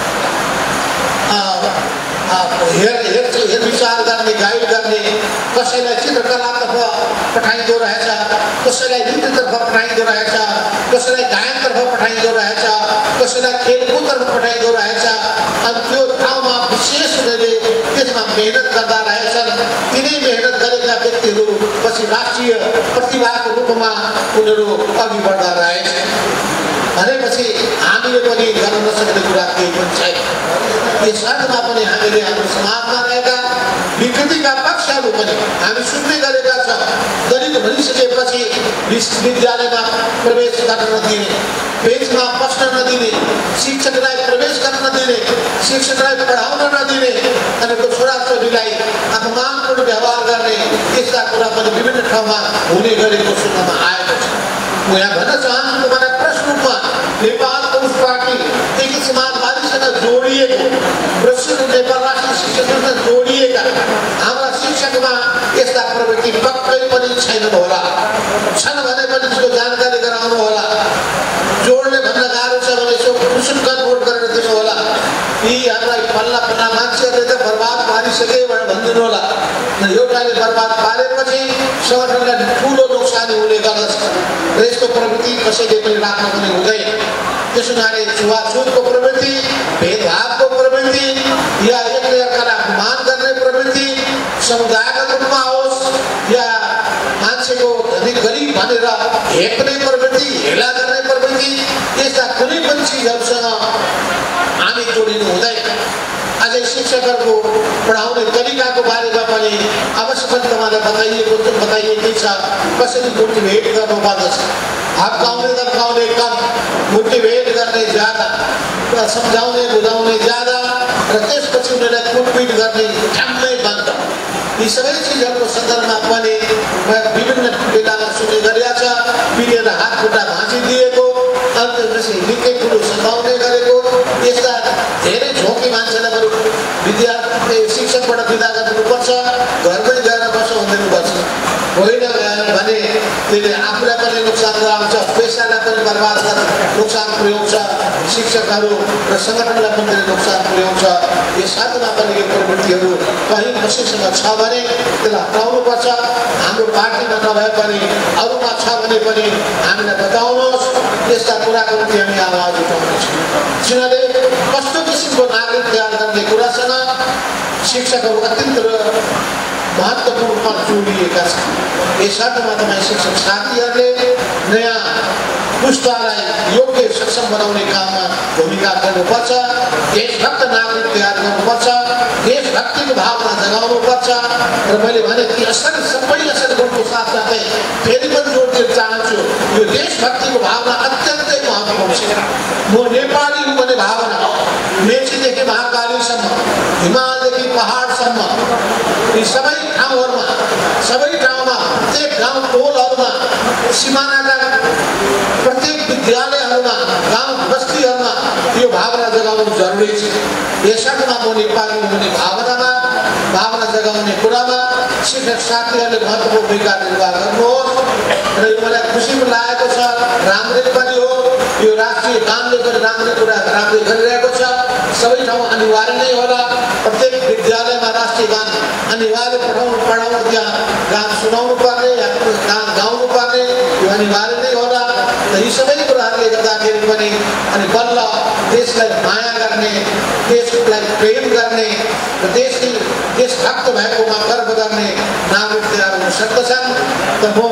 हेर हेर हेरविचार गर्ने, गाइड गर्ने, कसैलाई चित्रकलातर्फ पठाइँदो रहेछ, कसैलाई नृत्यतर्फ पठाइँदो रहेछ, कसैलाई गायनतर्फ पठाइँदो रहेछ, कसैलाई खेलकुदतर्फ पठाइँदो रहेछ। अनि त्यो ठाउँमा विशेष उनीहरूले त्यसमा मेहनत गर्दा रहेछन्। तिनै मेहनत गरेका व्यक्तिहरू पछि राष्ट्रिय प्रतिभाको रूपमा उनीहरू अघि बढ्दा रहेछ। भनेपछि हामीले पनि गर्न नसक्ने कुरा केही पनि छैन। यस अर्थमा पनि हामीले हाम्रो समाजमा रहेका विकृतिका पक्षहरू पनि हामी सुन्दै गरेका छौँ। दलित भनिसकेपछि विश्वविद्यालयमा प्रवेश गर्न नदिने, बेचमा पस्न नदिने, शिक्षकलाई प्रवेश गर्न नदिने, शिक्षकलाई पढाउन नदिने, अनि छोराछोरीलाई अपमानपूर्ण व्यवहार गर्ने, यस्ता कुरा पनि विभिन्न ठाउँमा हुने गरेको सुन्नमा आएको छ। म यहाँ भन्न चाहन्छु तपाईँलाई प्रश्न रूपमा नेपाल कम्युनिस्ट पार्टी एक समाजवादीसँग जोडिएको, प्रसिद्ध नेपाल राष्ट्रिय शिक्षकसँग जोडिएका हाम्रा शिक्षकमा यस्ता प्रवृत्ति पक्कै पनि छैन होला। छन् भने पनि त्यसको जानकारी गराउनु होला। जोड्ने भन्न गाह्रो छ भने यसो कुसुम कन्भोट गरेर दिनु होला। यी हाम्रा पल्ला पल्ला मान्छेहरूले त बर्बाद पारिसके भनेर भनिदिनु होला। एउटाले बर्बाद पारेपछि सङ्गठनलाई ठुलो नोक्सानी हुने गर्दछ र यस्तो प्रवृत्ति कसैले पनि राख्न पनि हुँदैन। त्यसो हुनाले छुवाछुतको प्रवृत्ति, भेदभावको प्रवृत्ति या एकले अर्कालाई अपमान गर्ने प्रवृत्ति समुदायगत रूपमा होस् या मान्छेको धनी गरिब भनेर हेप्ने प्रवृत्ति, हेला गर्ने प्रवृत्ति, यस्ता कुनै पनि चिजहरूसँग हामी जोडिनु हुँदैन। अझै शिक्षकहरूको पढाउने तरिकाको बारेमा पनि अवश्य पनि तपाईँलाई बताइएको बताइएकै छ। कसरी मोटिभेट गर्नुपर्दछ, हप्काउने धम्काउने कम, मोटिभेट गर्ने ज्यादा, सम्झाउने बुझाउने ज्यादा र त्यसपछि उनीहरूलाई कुटपिट गर्ने ठ्याम्मै बन्द। यी सबै चिजहरूको सन्दर्भमा पनि विभिन्न बेलामा सुन्ने गरिएको छ। पिटेर हात खुट्टा भाँचिदिएको, अन्त निकै ठुलो सताउने गरेको, यस्ता धेरै झोकी मान्छेलाई बरु विद्यार्थी शिक्षकबाट विदा गरिदिनुपर्छ, घरमै गएर बसो हुँदिनुपर्छ। होइन भने त्यसले आफूलाई पनि नोक्सान गराउँछ, पेसालाई पनि बर्बाद गर्ने नोक्सान पुर्याउँछ, शिक्षकहरू र सङ्गठनलाई पनि त्यसले नोक्सान पुर्याउँछ। यस अर्थमा पनि यो प्रवृत्तिहरू कहीँ कसैसँग छ भने त्यसलाई हटाउनुपर्छ। हाम्रो पार्टीमा नभए पनि अरूमा छ भने पनि हामीलाई बताउनुहोस्। यस्ता कुराको निम्ति हामी आवाज उठाउनेछौँ। किनभने कस्तो किसिमको नागरिक तयार गर्ने कुरासँग शिक्षकहरू अत्यन्त महत्त्वपूर्ण रूपमा जोडिएका छन्। यस अर्थमा तपाईँ शिक्षक साथीहरूले नयाँ पुस्तालाई योग्य सक्षम बनाउने काममा भूमिका गर्नुपर्छ। देशभक्त नागरिक तयार गर्नुपर्छ, देशभक्तिको भावना जगाउनुपर्छ। र मैले भने कि असल सबै असल गुणको साथसाथै फेरि पनि जोड दिन चाहन्छु, यो देशभक्तिको भावना अत्यन्तै महत्त्वपूर्ण छ। म नेपाली हुँ भन्ने भावना मेचीदेखि महाकालीसम्म, हिमालदेखि पहाडसम्म, यी सबै ठाउँहरूमा सबै ठाउँमा प्रत्येक गाउँ टोलहरूमा सिमानाका प्रत्येक विद्यालयहरूमा गाउँ बस्तीहरूमा यो भावना जगाउनु जरुरी छ। यसर्थमा म नेपाली हुने भावनामा भावना जगाउने कुरामा शिक्षक साथीहरूले महत्त्वपूर्ण भूमिका निर्वाह गर्नुहोस् र यो मलाई खुसी पनि लागेको छ, राम्रै पनि हो। यो राष्ट्रिय गानले पनि राम्रै कुरा राम्रै गरिरहेको छ। सबै ठाउँ अनिवार्य नै होला, प्रत्येक विद्यालयमा राष्ट्रिय गान अनिवार्य पढाउनु पढाउनु त्यहाँ गान सुनाउनु पर्ने या गान गाउनु पर्ने यो अनिवार्य नै होला। र यी सबै कुराहरूले गर्दाखेरि पनि अनि बल्ल देशलाई माया गर्ने, देशलाई प्रेम गर्ने र देशकी देशभक्त भएकोमा गर्व गर्ने नागरिक तयार हुन सक्दछन्। त म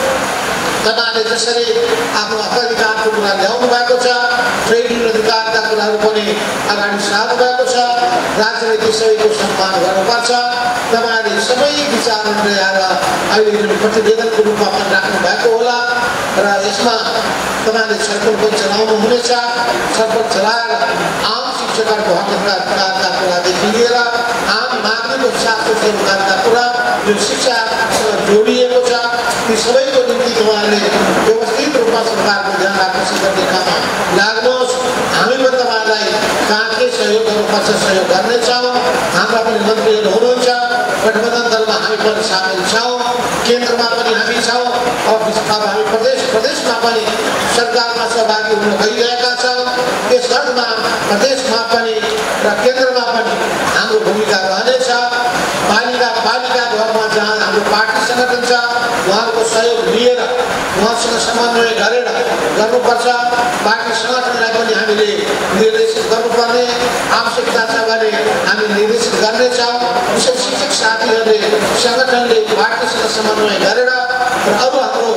तपाईँले जसरी आफ्नो अधिकारको कुरा ल्याउनु भएको छ, ट्रेड युनियन अधिकारका कुराहरू पनि अगाडि सार्नु भएको छ, राज्यले ती सबैको सम्मान गर्नुपर्छ। तपाईँले सबै विचारहरू ल्याएर अहिले जुन प्रतिवेदनको रूपमा पनि राख्नु भएको होला र यसमा तपाईँले छलफल पनि चलाउनु हुनेछ। छलफल चलाएर आम शिक्षकहरूको हक अधिकारका कुरादेखि लिएर आम नागरिकको स्वास्थ्य सेवाका कुरा जुन शिक्षासँग जोडिएको छ ती सबैको निम्ति तपाईँहरूले व्यवस्थित रूपमा सरकारको ध्यान आकर्षित गर्ने काममा लाग्नुहोस्। हामी पनि तपाईँलाई कहाँ के सहयोग गर्नुपर्छ सहयोग गर्नेछौँ। हाम्रा पनि मन्त्रीहरू हुनुहुन्छ, गठबन्धन दलमा हामी पनि सामेल छौँ, केन्द्रमा पनि हामी छौँ, अफिसमा हामी प्रदेश प्रदेशमा पनि सरकारमा सहभागी हुन गइरहेका छौँ। त्यस अर्थमा प्रदेशमा पनि र केन्द्रमा पनि हाम्रो भूमिका रहनेछ। पालिका पालिका घरमा जहाँ हाम्रो पार्टी सङ्गठन छ उहाँहरूको सहयोग लिएर उहाँसँग समन्वय गरेर गर्नुपर्छ। पार्टी सङ्गठनलाई पनि हामीले निर्देशित गर्नुपर्ने आवश्यकता छ भने हामी निर्देशित गर्नेछौँ। विशेष शिक्षक साथीहरूले सङ्गठनले पार्टीसँग समन्वय गरेर र अरू हाम्रो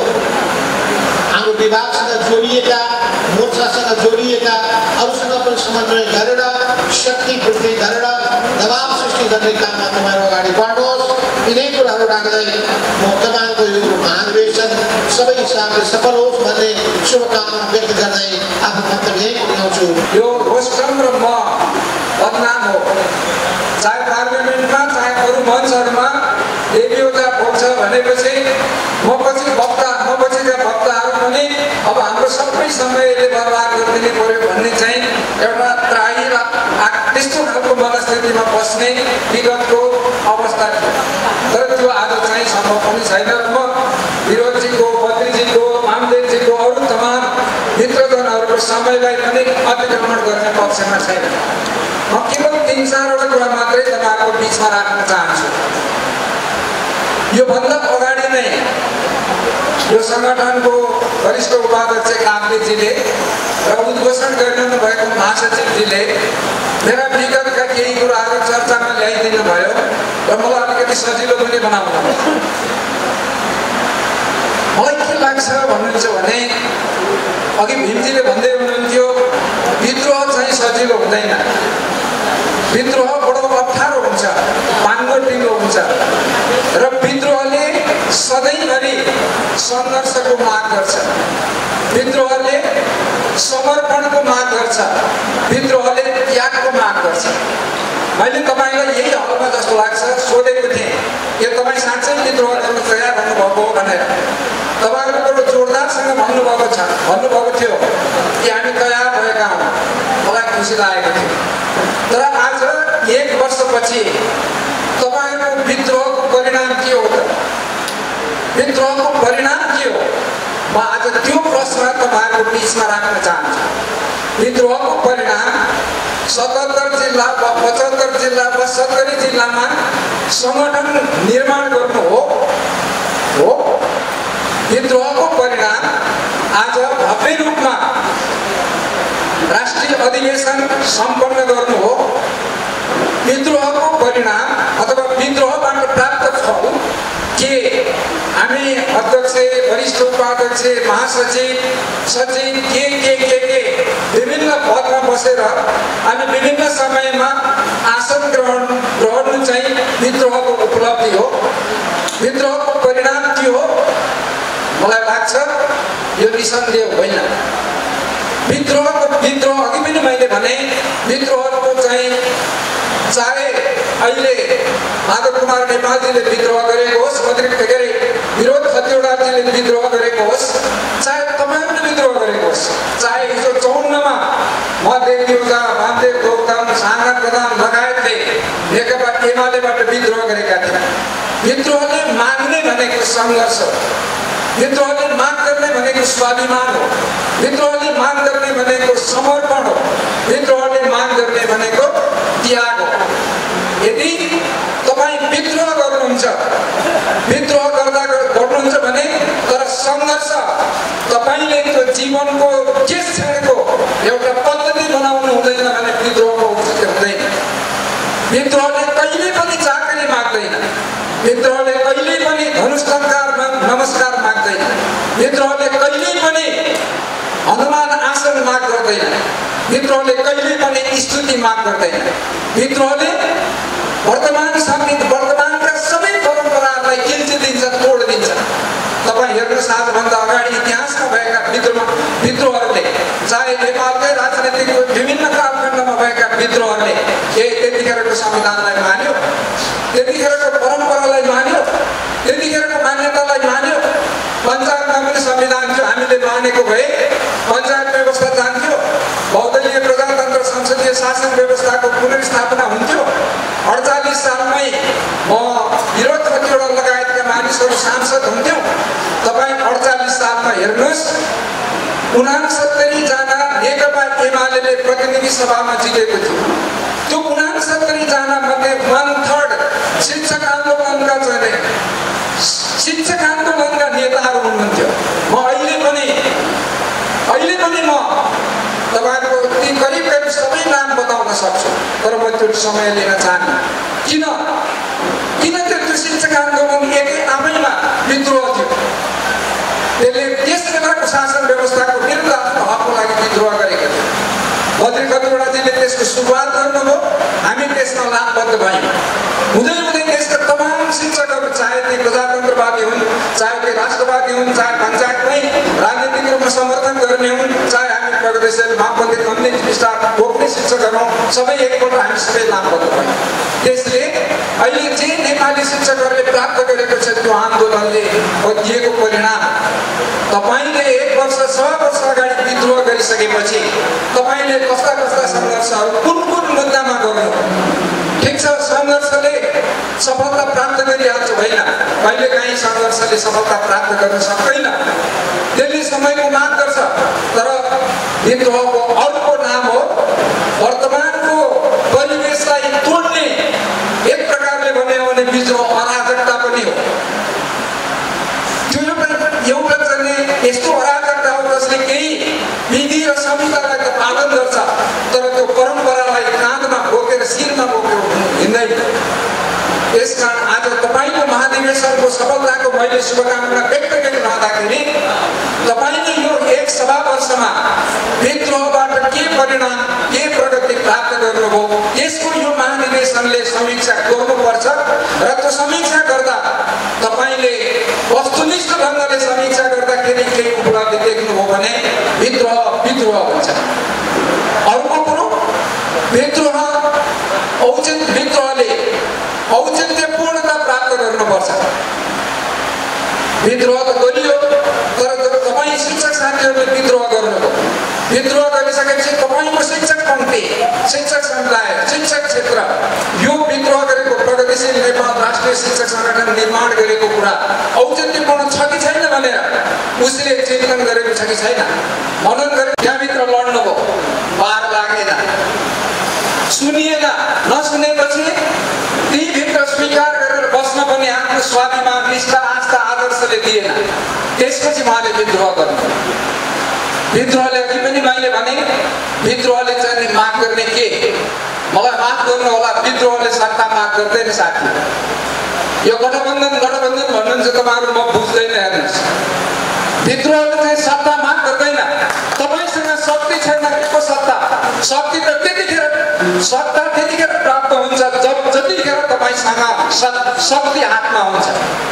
हाम्रो विभागसँग जोडिएका मोर्चासँग जोडिएका अरूसँग पनि समन्वय गरेर शक्ति वृद्धि गरेर दबाव सृष्टि गर्ने काममा तपाईँहरू अगाडि बढ्नुहोस्। यिनै कुराहरू राख्दै म तपाईँको यो महाधिवेशन सबै हिसाबले सफल होस् भन्ने शुभकामना व्यक्त गर्दै आफ्नो मन्तव्य यहीँ पुर्याउँछु। यो रोस्टम र म बदनाम हो, चाहे पार्लियामेन्टमा चाहे अरू मञ्चहरूमा देवीवटा बोल्छ भनेपछि म पछि वक्ता म पछिका वक्ताहरू पनि अब हाम्रो सबै समयले बर्बाद गरिदिनु पर्यो भन्ने चाहिँ एउटा त्राही र त्यस्तो खालको मनस्थितिमा बस्ने विगतको अवस्था थियो। तर त्यो आज चाहिँ सम्भव पनि छैन। म विरोधजीको, बद्रीजीको, मामदेवजीको अरू तमाम मित्रजनहरूको समयलाई पनि अतिक्रमण गर्ने पक्षमा छैन। म केवल तिन चारवटा कुरा मात्रै तपाईँहरूको बिचमा राख्न चाहन्छु। योभन्दा अगाडि नै यो सङ्गठनको वरिष्ठ उपाध्यक्ष काफ्लेजीले र उद्घोषण गरिरहनु भएको महासचिवजीले मेरा विगतका केही कुराहरू चर्चामा ल्याइदिनु भयो र मलाई अलिकति सजिलो पनि बनाउनु भयो। मलाई के लाग्छ भन्नुहुन्छ भने अघि भीमजीले भन्दै हुनुहुन्थ्यो विद्रोह चाहिँ सजिलो हुँदैन, विद्रोह बडो अप्ठ्यारो हुन्छ, पाङ्गोटिलो हुन्छ र विद्रोहले सधैँभरि सङ्घर्षको माग गर्छ, विद्रोहले समर्पणको माग गर्छ, विद्रोहले त्यागको माग गर्छ। मैले तपाईँलाई यही हलमा जस्तो लाग्छ सोधेको थिएँ के तपाईँ साँच्चै विद्रोह गर्न तयार हुनुभएको हो भनेर। तपाईँहरू बडो जोरदारसँग भन्नुभएको छ भन्नुभएको थियो कि हामी तयार भएका हौँ। मलाई खुसी लागेको थियो। तर आज एक वर्षपछि तपाईँहरूको विद्रोहको परिणाम के हो त? विद्रोहको परिणाम के हो? म आज त्यो प्रश्न तपाईँहरूको बिचमा राख्न चाहन्छु। विद्रोहको परिणाम सतहत्तर जिल्ला वा पचहत्तर जिल्ला वा सत्तरी जिल्लामा सङ्गठन निर्माण गर्नु हो हो विद्रोहको परिणाम आज भव्य रूपमा राष्ट्रिय अधिवेशन सम्पन्न गर्नु हो। विद्रोहको परिणाम अथवा विद्रोहबाट प्राप्त फल के हामी अध्यक्ष, वरिष्ठ उपाध्यक्ष, महासचिव, सचिव के के के के विभिन्न पदमा बसेर हामी विभिन्न समयमा आसन ग्रहण गर्नु चाहिँ विद्रोहको उपलब्धि हो। विद्रोहको परिणाम के हो? मलाई लाग्छ यो निसन्देह होइन। विद्रोहको विद्रोह अघि पनि मैले भने विद्रोहको चाहिँ चाहे अहिले माधव कुमार नेपालजीले विद्रोह गरेको होस् वा मन्त्री के अरे विरोध खतिवडाले विद्रोह गरेको होस् चाहे तपाईहरुले विद्रोह गरेको होस् चाहे हिजो चौवन्न मा मधेसी उजा बामदेव गौतम सागा प्रधान लगायतले नेकपा एमालेबाट विद्रोह गरेका थिए विद्रोहले माग्ने भनेको संघर्ष हो विद्रोहले माग गर्ने भनेको स्वाभिमान हो विद्रोहले माग गर्ने भनेको समर्पण हो विद्रोहले माग गर्ने भनेको त्याग हो यदि तपाई विद्रोह गर्नुहुन्छ विद्रोह गर्दा गर्नुहुन्छ भने तर संघर्ष तपाईले त्यो जीवनको त्यस क्षणको एउटा पद्धति बनाउनु हुँदैन भने विद्रोहको औचित्य हुँदैन विद्रोहले कहिले पनि चाकरी माग्दैन विद्रोहले कहिले पनि धनुष्टंकार नमस्कार माग्दैन विद्रोहले कहिले पनि हनुमान आसन माग गर्दैन विद्रोहले कहिले पनि स्तुति माग गर्दैन विद्रोहले वर्तमान संगीत वर्तमानका सबै परम्पराहरूलाई किल्चिदिन्छ तोड्दिन्छ तपाई हेर्नुस् आजभन्दा अगाडि इतिहासमा भएका विद्रोह विद्रोहहरूले चाहे नेपालकै राजनीतिक विभिन्न कालखण्डमा भएका विद्रोहहरूले के त्यतिखेरको संविधानलाई मान्यो त्यतिखेरको परम्परालाई मान्यो त्यतिखेरको मान्यतालाई मान्यो पञ्चायतमा पनि संविधान थियो हामीले मानेको भए पञ्चायत व्यवस्था जान्थ्यो बहुदलीय प्रजातन्त्र संसदीय शासन व्यवस्थाको पुनर्स्थापना हुन्थ्यो अडचालीस सालमै म विरोध खतिवडा लगायतका मानिसहरू सांसद हुन्थ्यौं तपाई अडचालीस सालमा हेर्नुस् उनासत्तरी जना नेकपा एमाले प्रतिनिधि सभामा जितेको थियो त्यो उनासत्तरी जना मध्ये वन थर्ड शिक्षक आन्दोलनका चाहिँ शिक्षक आन्दोलनका नेताहरू हुनुहुन्थ्यो म अहिले पनि अहिले पनि म तपाईहरुको ती करिब करिब सबै नाम बताउन सक्छु तर म त्यो समय लिन चाहन्न किन किन त्यो शिक्षक आन्दोलन एकै आमैमा विद्रोह थियो त्यसले त्यस बेलाको शासन व्यवस्थाको विरुद्ध आफ्नो हकको लागि विद्रोह गरेका थिए मन्त्री खतिवडाजीले त्यसको सुरुवात गर्नुभयो हामी त्यसमा लाभबद्ध भयौँ हुँदै हुँदै देशका तमाम शिक्षकहरू चाहे ती प्रजातन्त्रवादी हुन् चाहे ती राष्ट्रवादी हुन् चाहे पञ्चायतमै राजनीतिक रूपमा समर्थन गर्ने हुन् चाहे हामी प्रगतिशील वामपन्थी कम्युनिस्ट विस्तार बोक्ने शिक्षकहरू सबै एकपल्ट हामी सबै लाभबद्ध भयौँ त्यसले अहिले जे नेपाली शिक्षकहरूले प्राप्त गरेको छ त्यो आन्दोलनले दिएको परिणाम तपाईले एक वर्ष छ वर्ष अगाडि विद्रोह गरिसकेपछि तपाईले कस्ता कस्ता सङ्घर्षहरू कुन कुन मुद्दामा गर्नु ठिक छ सङ्घर्षले सफलता प्राप्त गरिहाल्छ होइन कहिले काहीँ सङ्घर्षले सफलता प्राप्त गर्न सक्दैन त्यसले समयको माग गर्छ तर विद्रोहको अर्को नाम हो वर्तमानको परिवेशलाई तोड्ने एक प्रकारले भन्यो भने विद्रोह अराजकता पनि हो त्यो एउटा चाहिँ यस्तो अराजकता हो जसले केही विधि र संहितालाई त पालन गर्छ तर त्यो परम्परालाई काँधमा बोकेर शिरमा बोकेर हिँड्दैन यसकारण आज तपाईको महाधिवेशनको सफलताको मैले शुभकामना व्यक्त गरिरहँदाखेरि तपाईले यो एक सभा वर्षमा विद्रोहबाट के परिणाम के प्रगति प्राप्त गर्नुभयो यसको यो महाधिवेशनले समीक्षा गर्नुपर्छ र त्यो समीक्षा गर्दा तपाईले वस्तुनिष्ठ ढङ्गले समीक्षा गर्दाखेरि केही उपलब्धि देख्नुभयो भने विद्रोह विद्रोह हुन्छ अर्को कुरो विद्रोह औचित्य विद्रोहले औचित्यपूर्णता प्राप्त गर्नुपर्छ विद्रोह त गरियो तर तपाईँ शिक्षक साथीहरूले विद्रोह गर्नुभयो विद्रोह गरिसकेपछि तपाईँको शिक्षक पङ्क्ति शिक्षक समुदाय शिक्षक क्षेत्र यो विद्रोह गरेको प्रगतिशील नेपाल राष्ट्रिय शिक्षक संगठन निर्माण गरेको कुरा औचित्यपूर्ण छ कि छैन भनेर उसले चिन्तन गरेको छ कि छैन मनन गरेर त्यहाँभित्र लड्नुभयो पार लागेन सुनिएन नसुनेपछि तीभित्र स्वीकार गरेर बस्न पनि आफ्नो स्वाभिमान निष्ठा आस्था आदर्शले दिएन त्यसपछि उहाँले विद्रोह गर्नु विद्रोहले अघि पनि मैले भने विद्रोहले चाहिँ माग गर्ने के मलाई माफ गर्नु होला विद्रोहले सत्ता माग गर्दैन साथी यो गठबन्धन गठबन्धन भन्नुहुन्छ तपाईँहरू म बुझ्दैन हेर्नुहोस् विद्रोहले चाहिँ सत्ता माग गर्दैन तपाईँसँग शक्ति छैन के सत्ता शक्ति त त्यतिखेर सत्ता त्यतिखेर प्राप्त हुन्छ जब जतिखेर तपाईँसँग शक्ति हातमा हुन्छ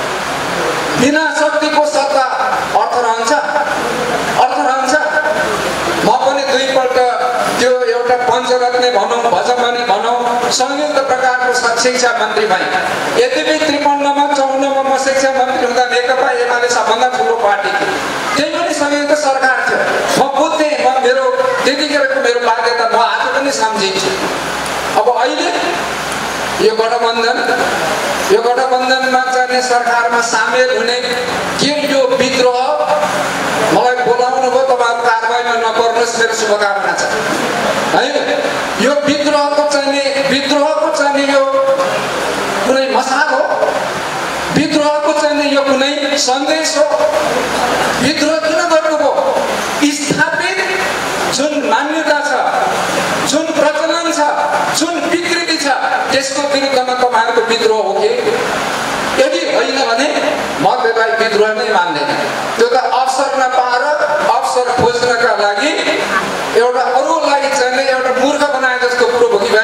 बिना शक्तिको सत्ता अर्थ रहन्छ अर्थ रहन्छ म पनि दुईपल्ट त्यो एउटा पञ्चरत्ने भनौँ भजमनी भनौँ संयुक्त प्रकारको शिक्षा मन्त्री भएँ यद्यपि त्रिपन्नमा चौन्नमा म शिक्षा मन्त्री हुँदा नेकपा एमाले सबभन्दा ठुलो पार्टी थियो, त्यही पनि संयुक्त सरकार थियो। म बुझ्थेँ, म मेरो त्यतिखेरको मेरो बाध्यता म आज पनि सम्झिन्छु। अब अहिले यो गठबन्धन यो गठबन्धनमा चाहिँ सरकारमा सामेल हुने के यो विद्रोह मलाई बोलाउनु भयो, तपाईँहरू कारबाहीमा नपर्नुहोस्, मेरो शुभकामना छ है। यो विद्रोहको चाहिँ विद्रोहको चाहिँ यो कुनै मसाल हो, विद्रोहको चाहिँ यो कुनै सन्देश हो? विद्रोह किन गर्नुभयो? स्थापित जुन मान्यता छ, जुन प्रचलन छ, जुन विकृति छ, त्यसको विरुद्धमा तपाईँहरूको विद्रोह हो कि? यदि होइन भने म त्यसलाई विद्रोह नै मान्दैन। त्यो त अवसर नपाएर अवसर खोज्नका लागि एउटा अरूलाई चाहिँ एउटा मूर्ख बनाए जस्तो कुरो हो कि भाइ?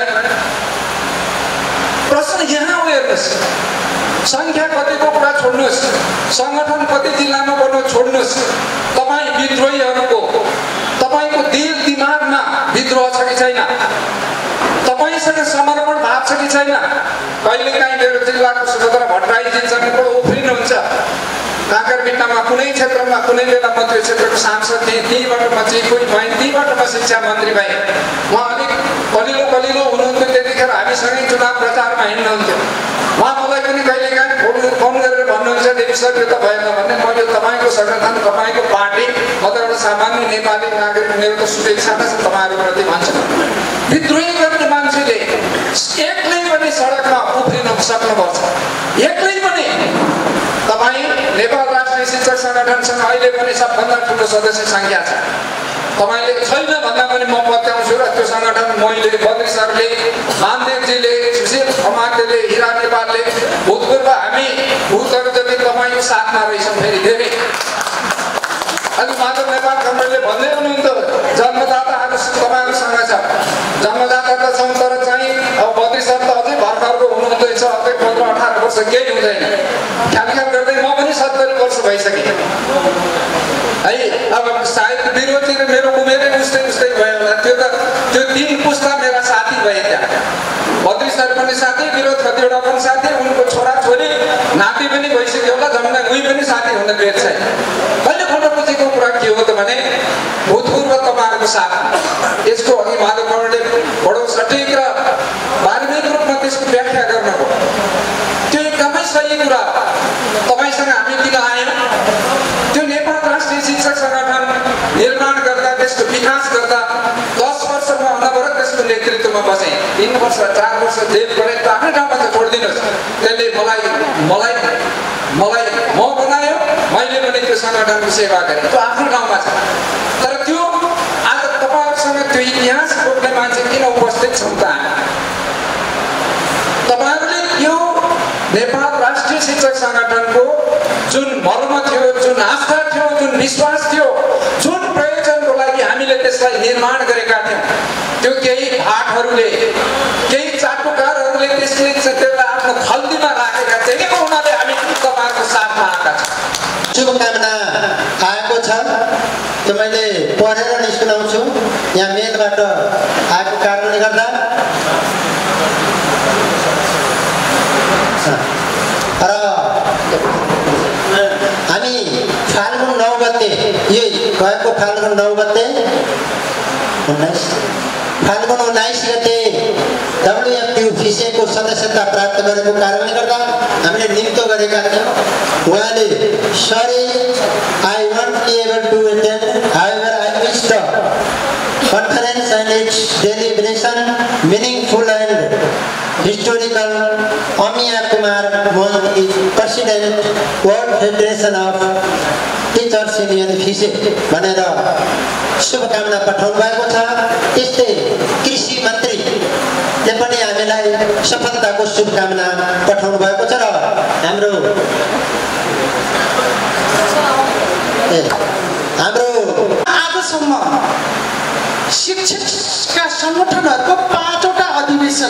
प्रश्न यहाँ हेर्नुहोस्, संख्या कतिको कुरा छोड्नुहोस्, संगठन कति जिल्लामा बन्नु छोड्नुहोस्, तपाईँ विद्रोहीहरूको तपाईँको दिल दिमागमा विद्रोह छ कि छैन? तपाईँसँग समर्पण भाव छ कि छैन? कहिलेकाहीँ मेरो जिल्लाको सुभद्रा भट्टराईजीसँग पनि उफ्रिनुहुन्छ। काँकरबिट्टामा कुनै क्षेत्रमा कुनै बेला म त्यो क्षेत्रको सांसद थिएँ, त्यहीँबाट म चाहिँ कोही भएँ, त्यहीँबाट म शिक्षा मन्त्री भएँ। म अलिक कलिलो कलिलो हुनुहुन्थ्यो, त्यतिखेर हामीसँगै चुनाव प्रचारमा हिँड्नुहुन्थ्यो। उहाँ मलाई पनि कहिलेकाहीँ फोन फोन गरेर भन्नुहुन्छ, देवी सर यो त भएन भने म यो तपाईँको सङ्गठन, तपाईँको पार्टी, म त एउटा सामान्य नेपाली नागरिक, मेरो त शुभेच्छा नै छ तपाईँहरूप्रति भन्छु। विद्रोही गर्ने मान्छेले एक्लै पनि सडकमा उफ्रिन सक्नुपर्छ, एक्लै पनि। तपाईँ नेपाल राष्ट्रिय शिक्षक सङ्गठनसँग अहिले पनि सबभन्दा ठुलो सदस्य सङ्ख्या छ। तपाईँले छैन भन्दा पनि म पत्याउँछु र त्यो सङ्गठन मैले, बद्री सरले, मानदेवजीले, सुशील खमातेले, हिरा नेपालले, भूतपूर्व हामी भूतहरू जति तपाईँको साथमा रहेछौँ फेरि धेरै। अनि माधव नेपाल कमरेडले भन्दै हुनुहुन्थ्यो जन्मदाताहरू तपाईँहरूसँग छ, जन्मदाता त छौँ तर चाहिँ अब बद्री सर त अझै भर्खरको हुनुहुँदैछ, अझै पन्ध्र अठार वर्ष केही हुँदैन। ख्याल ख्याल गर्दै म पनि सत्तरी वर्ष भइसकेँ है। अब सायद विरोधी र मेरो उमेरै उस्तै उस्तै भयो होला, त्यो त त्यो तिन पुस्ता मेरा साथी भए त्यहाँ। बद्री सर पनि साथी, विरोध कतिवटा पनि साथी, उनको छोरा छोरी नाति पनि भइसक्यो होला, जम्मै उही पनि साथी हुन बेर छैन। कहिले खोटापुजीको कुरा के हो त भने भूतपूर्व तपाईँहरूको साथ। यसको अघि माधव कमरेडले बडो सटिक र वार्मिक रूपमा त्यसको व्याख्या गर्नुभयो, त्यो एकदमै सही कुरा। तपाईँसँग हामी किन आयौँ? त्यो नेपाल राष्ट्रिय शिक्षक सङ्गठन निर्माण गर्दा, त्यसको विकास गर्दा दस वर्ष म अनवरत त्यसको नेतृत्वमा बसेँ। तिन वर्ष चार वर्ष जेल गरेँ त आफ्नै ठाउँमा चाहिँ छोडिदिनुहोस्। त्यसले मलाई मलाई मलाई म बनायो, मैले पनि त्यो सङ्गठनको सेवा गरेँ, त्यो आफ्नो ठाउँमा छ। तर त्यो आज तपाईँहरूसँग त्यो इतिहास बोक्ने मान्छे किन उपस्थित छौँ त? तपाईँहरूले यो नेपाल राष्ट्रिय शिक्षक सङ्गठनको जुन मर्म थियो, जुन आस्था थियो, जुन विश्वास थियो, जुन प्रयोजनको लागि हामीले त्यसलाई निर्माण गरेका थियौँ, त्यो केही भाटहरूले, केही चाटुकारहरूले त्यसले त्यसलाई आफ्नो खल्तीमा राखेका थिए। उनीहरूले हामी तपाईँहरूको साथमा आएका छौँ। शुभकामना आएको छ, त्यो मैले पढेर नै सुनाउँछु। यहाँ मेलबाट आएको कारणले गर्दा र हामी फाल्गुन नौ गते, यही गएको फाल्गुन नौ गते उन्नाइस फाल्गुन उन्नाइस गते डब्लुएफटी फिसेको सदस्यता प्राप्त गरेको कारणले गर्दा हामीले निम्तो गरेका थियौँ। उहाँले sorry I won't be able to attend, however I wish the conference and its deliberation meaningful and historical. Amiya Kumar Mohan is President, World Federation of Teachers Union FISE भनेर शुभकामना पठाउनु भएको छ। त्यस्तै कृषि मन्त्रीले पनि हामीलाई सफलताको शुभकामना पठाउनु भएको छ र हाम्रो हाम्रो आजसम्म शिक्षकका सङ्गठनहरूको पाँचवटा अधिवेशन,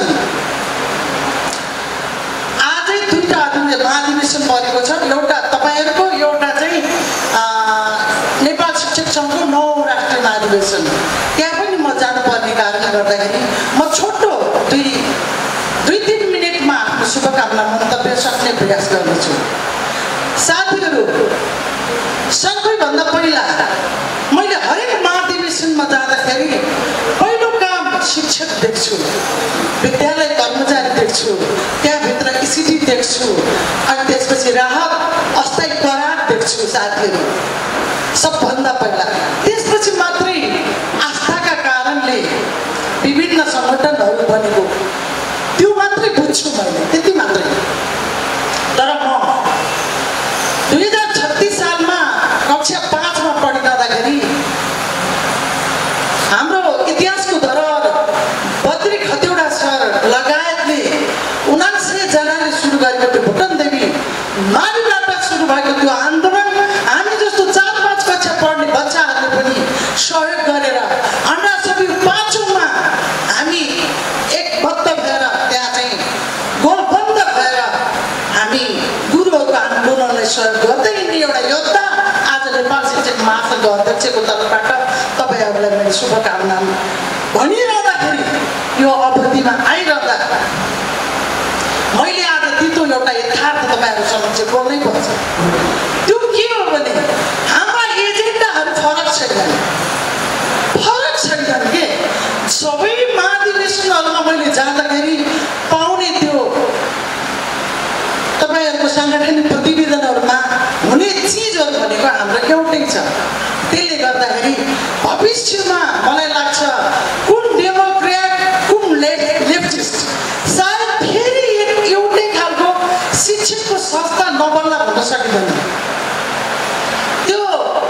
आजै दुईवटा महाधिवेशन भएको छ। एउटा तपाईँहरूको, एउटा चाहिँ नेपाल शिक्षक सङ्घको नौ राष्ट्रिय महाधिवेशन। त्यहाँ पनि म जानुपर्ने कारणले गर्दाखेरि म छोटो दुई दुई तिन मिनटमा आफ्नो शुभकामना मन्तव्य सक्ने प्रयास गर्नेछु। साथीहरू सबैभन्दा पहिला मैले हरेक महाधिवेशनमा जाँदाखेरि पहिलो काम शिक्षक देख्छु, विद्यालय कर्मचारी देख्छु, त्यहाँभित्र इसिडी देख्छु, अनि त्यसपछि राहत अस्थायी करार देख्छु साथीहरू सबभन्दा पहिला। त्यसपछि मात्रै आस्थाका कारणले विभिन्न सङ्गठनहरू बनेको त्यो मात्रै बुझ्छु मैले, त्यति मात्रै। तर म दुई हजार छत्तिस सालमा कक्षा पाँचमा पढिरहँदाखेरि हाम्रो इतिहासको धरोहर बद्री खतिवडा सर लगायतले उनान्सय जनाले सुरु गरेको त्यो भुटन देवी नारीबाट सुरु भएको त्यो आन्दोलन हामी जस्तो चार पाँच कक्षा पढ्ने बच्चाहरूले पनि सहयोग गरेर अन्ना सबै पाँचौँमा हामी एकबद्ध भएर त्यहाँ चाहिँ गोलबन्द भएर हामी गुरुहरूको आन्दोलनलाई सहयोग गर्दै हिँड्ने एउटा योद्धा आज नेपाल शिक्षक महासङ्घको अध्यक्षको तर्फबाट तपाईँहरूलाई मैले शुभकामना भनिरहँदाखेरि यो अवधिमा आइरहँदा मैले आज तितो एउटा यथार्थ तपाईँहरू समक्ष बोल्नै पर्छ। त्यो के हो भने हाम्रा एजेन्डाहरू फरक छैनन्, फरक छैनन् के। सबै महाधिवेशनहरूमा मैले जाँदाखेरि पाउने त्यो तपाईँहरूको साङ्गठनिक प्रतिवेदनहरूमा हुने चिजहरू भनेको हाम्रो एउटै छ। त्यसले गर्दाखेरि भविष्यमा मलाई लाग्छ कुन डेमोक्रेट कुन लेफ्टिस्ट सायद फेरि एउटै खालको शिक्षकको संस्था नबन्ला भन्न सकिँदैन। त्यो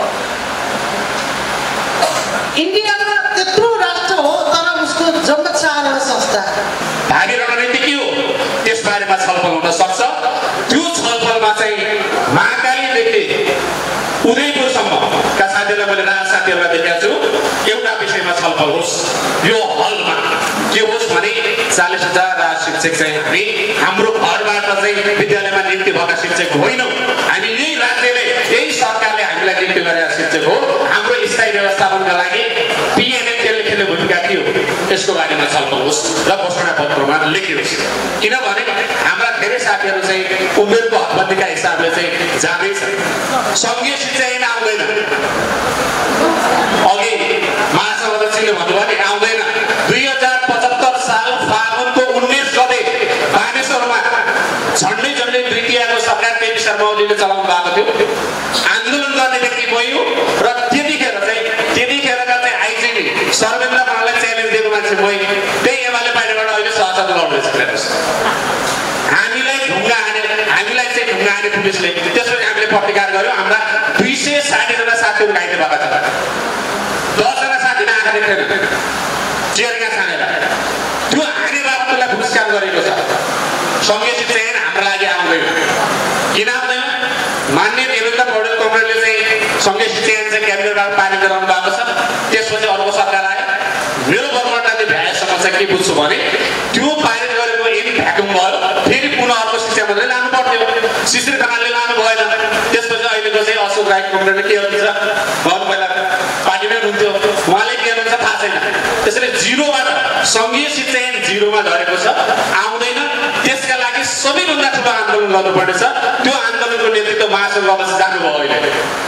इन्डियामा त्यत्रो राष्ट्र हो तर उसको जम्मा चारवटा संस्था। भावी रणनीति के हो त्यसबारेमा छलफल हुन सक्छ। त्यो छलफलमा चाहिँ महाकालीदेखि उदयपुरसम्मका साथीहरूलाई मैले राज साथीहरूलाई देखाएको छु, एउटा विषयमा छलफल होस्। यो हलमा के होस् भने चालिस हजार राज शिक्षक चाहिँ हामी हाम्रो घरबाट चाहिँ विद्यालयमा नियुक्ति भएका शिक्षक होइनौँ, हामी यही राज्यले यही सरकारले हामीलाई नियुक्ति गरेका शिक्षक हो। हाम्रो स्थायी व्यवस्थापनका लागि पिएनएम त्यसले खेल्ने भूमिका के हो यसको बारेमा छलफल होस् र घोषणा पत्रमा लेखियोस्। किनभने हाम्रा धेरै साथीहरू चाहिँ उमेरको हदबन्दीका हिसाबले चाहिँ जाँदैछ। सङ्घीय शिक्षा ऐन आउँदैन, अघि महासभाध्यक्षले भन्नुभयो नि आउँदैन। दुई हजार पचहत्तर साल फागुनको उन्नाइस गते बानेश्वरमा झन्डै झन्डै द्वितीयको सरकार केपी शर्मा ओलीले चलाउनु भएको थियो। आन्दोलन गर्ने व्यक्ति भयो र त्यतिखेर चाहिँ त्यतिखेरका चाहिँ आइजिबी सर्वेन्द्र पाललाई च्यालेन्ज दिएको मान्छे भयो। त्यही एमाले बाहिरबाट अहिले सहयोग लड्दैछ। हामीलाई ढुङ्गा हाने हामीलाई चाहिँ ढुङ्गा हाने पुलिसले, त्यसपछि हामीले प्रतिकार गर्यौँ। हाम्रा दुई सय साठीजना साथीहरू घाइते भएका छन्। दसजना साथीले आँखा देख्दैन चेरगा छानेर त्यो हाने बाबतलाई पुरस्कार गरेको छ। सङ्घीय शिक्षा ऐन हाम्रो लागि आउँदैन। किन आउँदैन? मान्य देवेन्द्र पौडेल कमरेडले चाहिँ सङ्घीय शिक्षा ऐन चाहिँ क्याबिनेटबाट पारित गराउनु भएको छ। त्यसपछि अर्को सरकार आयो। मेरो बर्मटाले भ्याएसम्म चाहिँ के बुझ्छु भने त्यो पारित गरेको ऐन भ्याकुम भयो, फेरि पुनः अर्को शिक्षा मन्त्रीले लानु पर्थ्यो, शिशिर खनालले लानु भएन। त्यसपछि अहिलेको चाहिँ अशोक राई कमरेडले के गर्नुहुन्छ उहाँ पहिला पार्टीमै हुनुहुन्थ्यो, उहाँले के गर्नुहुन्छ थाहा छैन। त्यसैले जिरोबाट सङ्घीय शिक्षा ऐन जिरोमा झरेको छ, आउँदैन। त्यसका लागि सबैभन्दा ठुलो आन्दोलन गर्नुपर्नेछ। त्यो आन्दोलनको नेतृत्व महासङ्घ अवश्य जानुभयो अहिले।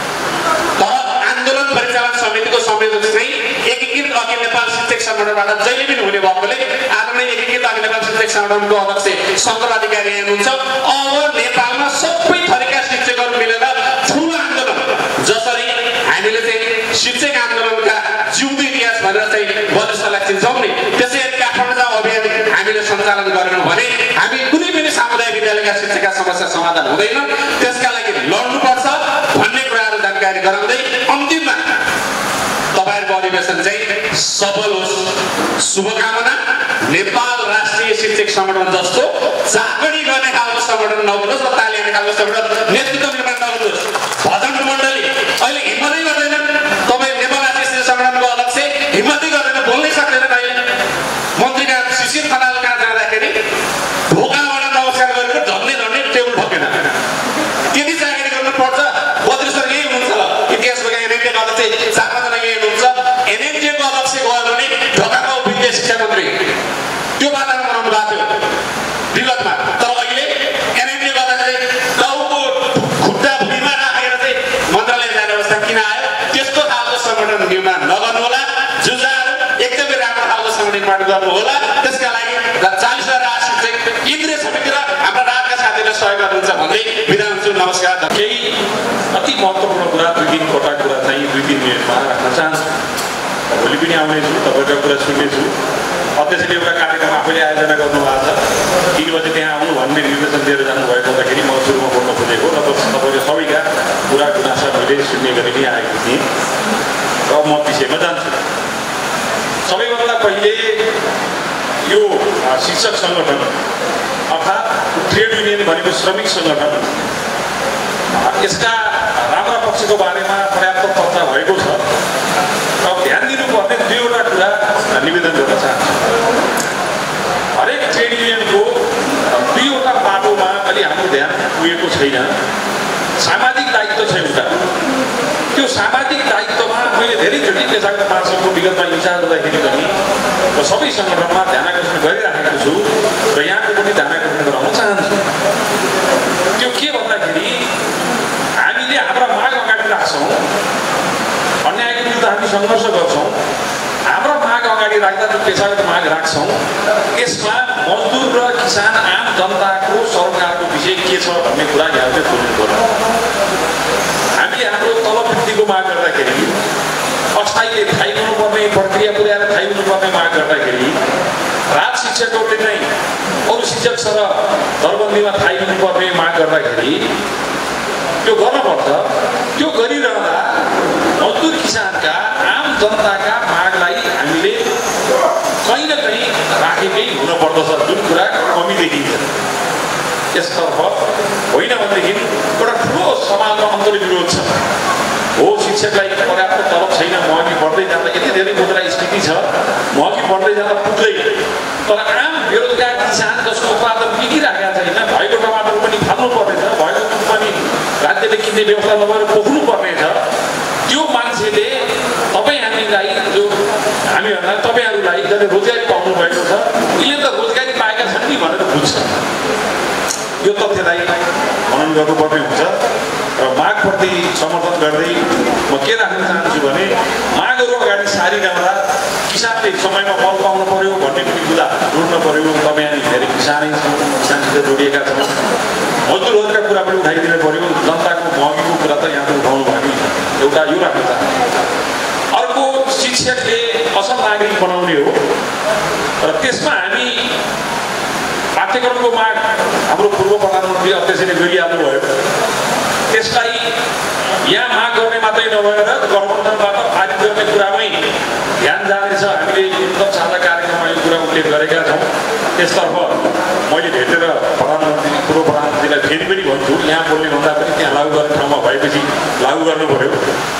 तर आन्दोलन परिचालन समितिको संयोजक चाहिँ एकीकृत अखिल नेपाल शिक्षक सङ्गठनबाट जहिले पनि हुने भएकोले आदरणीय एकीकृत अखिल नेपाल शिक्षक सङ्गठनको अध्यक्ष शङ्कर अधिकारी हुनुहुन्छ। अब नेपालमा सबै थरीका शिक्षकहरू मिलेर ठुलो आन्दोलन, जसरी हामीले चाहिँ शिक्षक आन्दोलनका जिउँदो इतिहास भनेर चाहिँ वरिष्ठलाई चिन्छौँ नि, त्यसै काठमाडौँ जाउँ अभियान हामीले सञ्चालन गरेनौँ भने हामी कुनै पनि सामुदायिक विद्यालयका शिक्षकका समस्या समाधान हुँदैन। त्यसका लागि लड्नुपर्छ भन्ने कुराहरू जानकारी गराउँदै अन्तिममा तपाईँहरूको अधिवेशन चाहिँ सफल होस्। शुभकामना। नेपाल राष्ट्रिय शिक्षक सङ्गठन जस्तो चाकडी गर्ने खालको सङ्गठन नबनोस् र ताली हान्ने खालको सङ्गठन नेतृत्व निर्माण नगर्नुहोस्। भजन मण्डली अहिले हिम्मतै गर्दैन। तपाईँ नेपाल राष्ट्रिय शिक्षक सङ्गठनको अध्यक्ष हिम्मतै गर्दैन, बोल्नै सक्दैनन्। अहिले मन्त्रीका शिशिर खनाल कहाँ जाँदाखेरि ढोकाबाट नमस्कार गरेर झन्डै झन्डै टेबल ठोकेन। त्यति चाकरी गर्नुपर्छ। बद्रेश्वर यही हुनुहुन्छ, इतिहास बोका एनएनटीको अध्यक्ष चार पाँचजना यही हुनुहुन्छ। एनएनटीको अध्यक्ष गयो भने ढोकामा उभिने शिक्षा मन्त्री त्यो वातावरण बनाउनु भएको थियो विगतमा। तर अहिले एनएनटीको अध्यक्ष टाउको नमस्कार। केही अति महत्त्वपूर्ण कुरा दुई तिनवटा कुरा चाहिँ दुई तिन मिनटमा राख्न चाहन्छु। भोलि पनि आउनेछु, तपाईँको कुरा सुन्नेछु। अध्यक्षले एउटा कार्यक्रम आफैले आयोजना गर्नुभएको छ, तिन बजी त्यहाँ आउनु भन्ने निर्देशन दिएर जानुभएको हुँदाखेरि म सुरुमा बोल्न खोजेको, नत्र तपाईँको सबैका कुरा गुनासा मैले सुन्ने गरी नै आएको थिएँ र म विषयमा जान्छु। सबैभन्दा पहिले यो शिक्षक सङ्गठन अर्थात् ट्रेड युनियन भनेको श्रमिक सङ्गठन, यसका राम्रा पक्षको बारेमा पर्याप्त चर्चा भएको छ र ध्यान दिनुपर्ने दुईवटा कुरा निवेदन गर्न चाहन्छु। हरेक ट्रेड युनियनको दुईवटा बाटोमा अलि हाम्रो ध्यान पुगेको छैन। सामाजिक दायित्व छ एउटा, त्यो सामाजिक दायित्वमा मैले धेरैचोटि पेसागत महासङ्घको विगतमा इन्चार्ज हुँदाखेरि पनि र सबै सङ्गठनमा ध्यान आकर्षण गरिराखेको छु र यहाँको पनि ध्यान आकर्षण गराउन चाहन्छु। त्यो के भन्दाखेरि हामीले हाम्रा माग अगाडि राख्छौँ, अन्यायको विरुद्ध हामी सङ्घर्ष गर्छौँ। हाम्रा माग अगाडि राख्दा जुन पेसागत माग राख्छौँ यसमा मजदुर र किसान आम जनताको सरकारको विषय के छ भन्ने कुरा यहाँले बोल्नु पर्यो। हामीले हाम्रो तलब वृद्धिको माग गर्दाखेरि, अस्थायीले थाहै हुनुपर्ने प्रक्रिया पुर्याएर थाहै हुनुपर्ने माग गर्दाखेरि, राज शिक्षकहरूले नै अरू शिक्षक सर दरबन्दीमा थाहै हुनुपर्ने माग गर्दाखेरि त्यो गर्नुपर्छ। त्यो गरिरहँदा मजदुर किसानका आम जनताका मागलाई हामीले कहीँ न कहीँ राखेकै हुनुपर्दछ, जुन कुरा कमी देखिन्छ। यसतर्फ होइन भनेदेखि एउटा ठुलो समाजमा अन्तर्विरोध छ। हो, शिक्षकलाई पर्याप्त तलब छैन, महँगी बढ्दै जाँदा यति धेरै मुद्रास्फीति छ, महँगी बढ्दै जाँदा पुग्दै, तर आम बेरोजगार किसान जसको उत्पादन टिकिराखेका छैन, भएको टमाटर पनि फाल्नु पर्नेछ, भएको दुध पनि राज्यले किन्ने व्यवस्था नभएर पोख्नु पर्नेछ, त्यो मान्छेले तपाईँ हामीलाई जो हामीहरूलाई तपाईँहरूलाई जसले रोजगारी पाउनु भएको छ उसले त रोजगारी पाएका छन् नि भनेर बुझ्छ। यो तथ्यलाई मनन गर्नुपर्ने हुन्छ र मागप्रति समर्थन गर्दै म के राख्न चाहन्छु भने मागहरू अगाडि सारिरहँदा किसानले समयमा मल पाउनु पर्यो भन्ने पनि कुरा जोड्न पर्यो। तपाईँ हामी धेरै किसानै छौँ, किसानसित जोडिएका छौँ, मजदुरहरूका कुरा पनि उठाइदिनु पर्यो। जनताको महँगीको कुरा त यहाँ उठाउनु भएको छ, एउटा यो राख्न चाहन्छु। अर्को शिक्षकले असल नागरिक बनाउने हो र त्यसमा हामी पाठ्यक्रमको माग हाम्रो पूर्व प्रधानमन्त्री अध्यक्षले गरिहाल्नु भयो। त्यसलाई यहाँ माग गर्ने मात्रै नभएर गठबन्धनबाट पारित गर्ने कुरामै ध्यान जानेछ। हामीले एकदम साझा कार्यक्रममा यो कुरा उल्लेख गरेका छौँ। त्यसतर्फ मैले भेटेर प्रधानमन्त्री पूर्व प्रधानमन्त्रीलाई फेरि पनि भन्छु, यहाँ बोल्ने भन्दा पनि त्यहाँ लागू गर्ने ठाउँमा भएपछि लागू गर्नु पर्यो।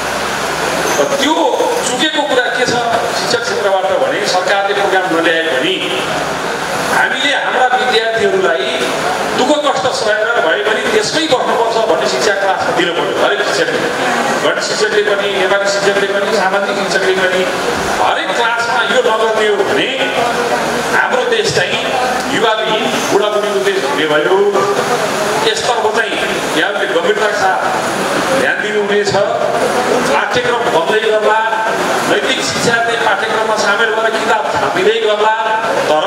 र त्यो चुकेको कुरा के छ शिक्षक क्षेत्रबाट भने सरकारले प्रोग्राम नल्याए पनि हामीले हाम्रा विद्यार्थीहरूलाई दुःख कष्ट सहेर भए पनि त्यसमै बस्नुपर्छ भन्ने शिक्षा क्लास दिनु पर्यो। हरेक शिक्षकले, गणित शिक्षकले पनि, नेपाली शिक्षकले पनि, सामाजिक शिक्षकले पनि हरेक क्लासमा यो नगर्ने हो भने हाम्रो देश चाहिँ युवाविहीन बुढाबुढीको देश हुने भयो। यसतर्फ चाहिँ यहाँले गम्भीरताका साथ ध्यान दिनुहुनेछ। पाठ्यक्रम बन्दै गर्ला, नैतिक शिक्षा चाहिँ पाठ्यक्रममा सामेल भएर किताब छापिँदै गर्ला, तर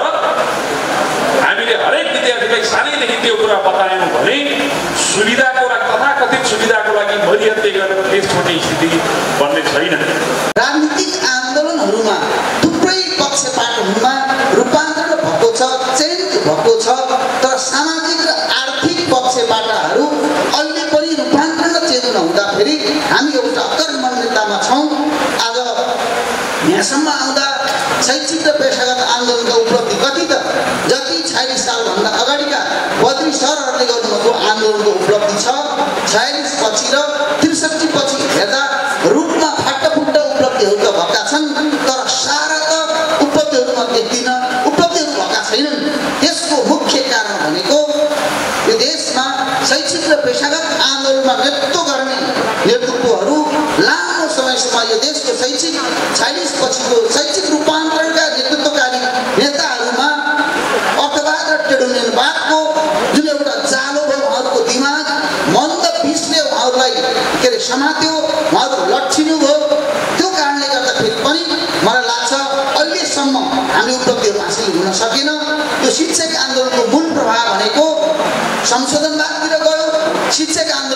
हामीले हरेक विद्यार्थीलाई सानैदेखि त्यो कुरा बतायौँ भने सुविधाको र तथाकथित सुविधाको लागि मरिहत्ते गरेर देश छोड्ने स्थिति बन्ने छैन। राजनीतिक आन्दोलनहरूमा थुप्रै पक्षपातहरूमा रूपान्तरण भएको छ, चेन्ज भएको छ, तर सामाजिक र आर्थिक पक्षपातहरू अहिले पनि रूपान्तरण चेन्ज नहुँदाखेरि हामी एउटा कर्मण्यतामा छौँ। आज यहाँसम्म आउँदा शैक्षिक र पेसागत आन्दोलनको उपलब्धि कति त जति छयालिस सालभन्दा अगाडिका बद्री सरहरूले गर्नुभएको आन्दोलनको उपलब्धि छ। छयालिस पछि र त्रिसठी पछि हेर्दा रूपमा फाटाफुट्टा उपलब्धिहरू त भएका छन्, तर सारा त उपलब्धिहरू म देख्दिनँ, उपलब्धिहरू भएका छैनन्। यसको मुख्य कारण भनेको यो देशमा शैक्षिक र पेसागत आन्दोलनमा नेतृत्व गर्ने नेतृत्वहरू लामो समयसम्म यो देशको शैक्षिक छयालिस पछिको शैक्षिक रूपान्तरणका नेतृत्वकारी नेताहरूमा अर्थवाद र ट्रेड युनियनवादको जुन एउटा जालो भयो, उहाँहरूको दिमाग मन्द पिसले उहाँहरूलाई के अरे समात्यो, उहाँहरू लट्ठिनु भयो। त्यो कारणले गर्दाखेरि पनि मलाई लाग्छ अहिलेसम्म हामीले उपलब्धिहरू हासिल हुन सकेन। यो शिक्षक आन्दोलनको मूल प्रभाव भनेको संशोधनवादतिर गयो। शिक्षक आन्दोलन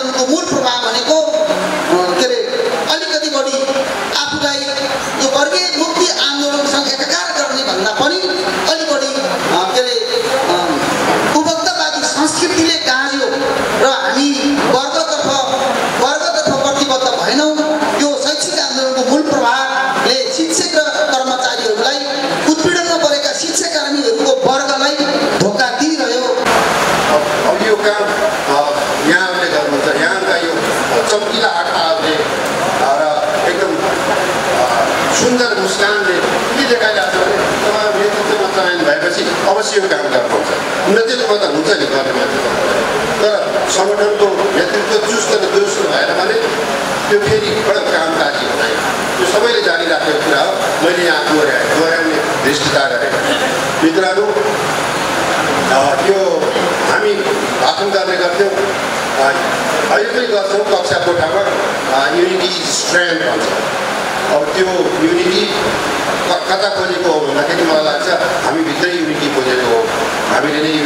अवश्य यो काम गर्न पाउँछ। नेतृत्व त हुन्छ नि गर्ने मान्छे, तर सङ्गठनको नेतृत्व चुस्त र दुरुस्त भएन भने त्यो फेरि बडो कामकाजी हुँदैन। यो सबैले जानिराखेको कुरा हो। मैले यहाँ दोहोऱ्याएँ दोहोऱ्याउने दृष्टिता गरेँ। मित्रहरू, यो हामी भाषण गर्ने गर्थ्यौँ, अहिले पनि गर्छौँ कक्षा कोठामा, युनिटी स्ट्रेन्थ भन्छ। अब त्यो युनिटी कता खोजेको हो भन्दाखेरि मलाई लाग्छ हामीभित्रै युनिटी खोजेको हो। हामीले नै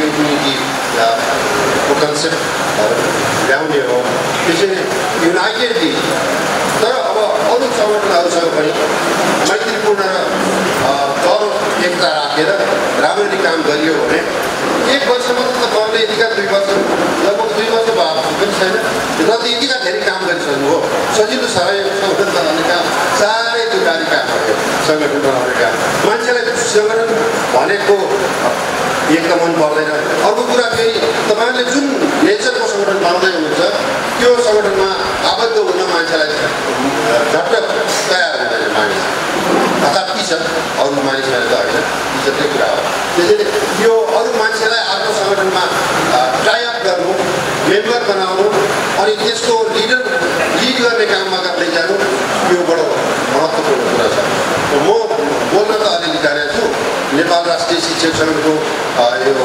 युनिटीको कन्सेप्ट ल्याउने हो। त्यसैले युनाइटेडली, तर अब अरू सङ्गठनहरूसँग पनि मैत्रीपूर्ण र गौरव एकता राखेर राम्ररी काम गरियो भने एक वर्ष मात्र त पर्ने, यतिका दुई वर्ष लगभग दुई वर्ष भएको पनि छैन, र त यतिका धेरै काम गरिसक्नु हो। सजिलो छ यो सङ्गठन बनाउने काम, साह्रै दुर्गारी काम भयो सङ्गठन बनाउने काम। मान्छेलाई सङ्गठन भनेको एक त मन पर्दैन। अर्को कुरा फेरि तपाईँले जुन नेचरको सङ्गठन बनाउँदै हुनुहुन्छ त्यो सङ्गठनमा आबद्ध हुन मान्छेलाई झट्ट तयार हुँदैन मानिस, तथापि छ अरू मानिसहरू त होइन, इज्जतकै कुरा हो। त्यसैले यो अरू मान्छेलाई आफ्नो सङ्गठनमा टाइअप गर्नु, मेम्बर बनाउनु, अनि त्यसको लिडर लिड गर्ने काममा गर्दै जानु, यो बडो महत्त्वपूर्ण कुरा छ। म बोल्न त अलिअलि जानेको छु। नेपाल राष्ट्रिय शिक्षक सङ्घको यो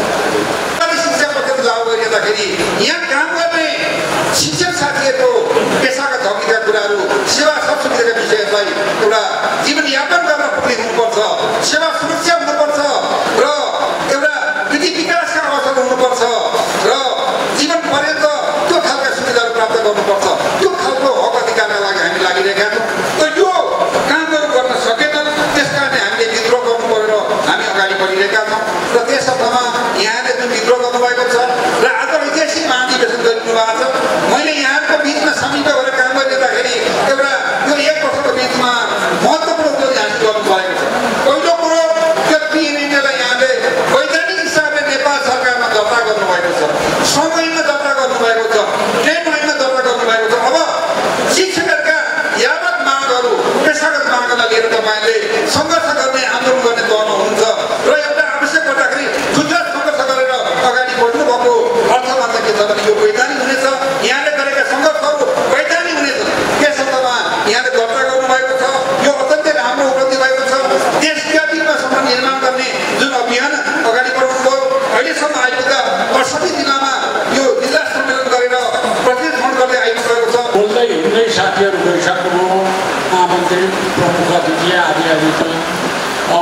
शिक्षा पक्षमा जाऊ गरिँदाखेरि यहाँ काम गर्ने शिक्षक साथीहरूको पेसागत हकका कुराहरू, सेवा सबसुविधाका विषयहरूलाई एउटा जीवनयापन गर्न पुग्ने हुनुपर्छ, सेवा सुरक्षा हुनुपर्छ, र एउटा वृद्धि विकासका अवसर हुनुपर्छ, र जीवन पर्यन्त त्यो खालका सुविधाहरू प्राप्त गर्नुपर्छ। त्यो खालको हक अधिकारका लागि हामी लागिरहेका छौँ। र यो कामहरू गर्न सकेनन्, त्यस कारणले हामीले विद्रोह गर्नु परेर हामी अगाडि बढिरहेका छौँ। र त्यस अर्थमा यहाँले जुन विद्रोह गर्नुभएको छ र आज ऐतिहासिक महाधिवेशन गरिनु भएको छ, मैले यहाँको बिचमा समीप गरेर काम गरिँदाखेरि एउटा यो एक वर्षको बिचमा महत्त्वपूर्ण उपलब्धि हासिल गर्नुभएको छ। पहिलो कुरो, त्यो पिएनएनएलाई यहाँले वैधानिक हिसाबले नेपाल सरकारमा दर्ता गर्नुभएको छ, श्रम ऐनमा दर्ता गर्नुभएको छ, ट्रेड ऐनमा दर्ता गर्नुभएको छ। अब शिक्षकहरूका यावत मागहरू, पेसागत मागलाई लिएर तपाईँले सङ्घर्ष गर्ने, आन्दोलन गर्ने दौरमा हुनुहुन्छ, र एउटा आवश्यक पर्दाखेरि गुजरात सङ्घर्ष गरेर अगाडि बढ्नुभएको अर्थमा चाहिँ के छ भने यो वैधानिक हुनेछ। यहाँले गरेका सङ्घर्षहरू वैधानिक हुनेछ। त्यस अर्थमा यहाँले दर्ता गर्नुभएको छ, यो अत्यन्तै राम्रो उपलब्धि भएको छ। देशव्यापीमा सङ्घ निर्माण गर्ने जुन अभियान अगाडि बढाउनुभयो, अहिलेसम्म आइपुग्दा अडसठी जिल्लामा यो जिल्ला सम्मेलन गरेर प्रतिनिधित्व गर्दै आइपुगेको छ। बोल्दै हिँड्दै साथीहरू गइसक्नुभयो, आमन्त्री प्रमुख अतिथि आदि आदि छ। अब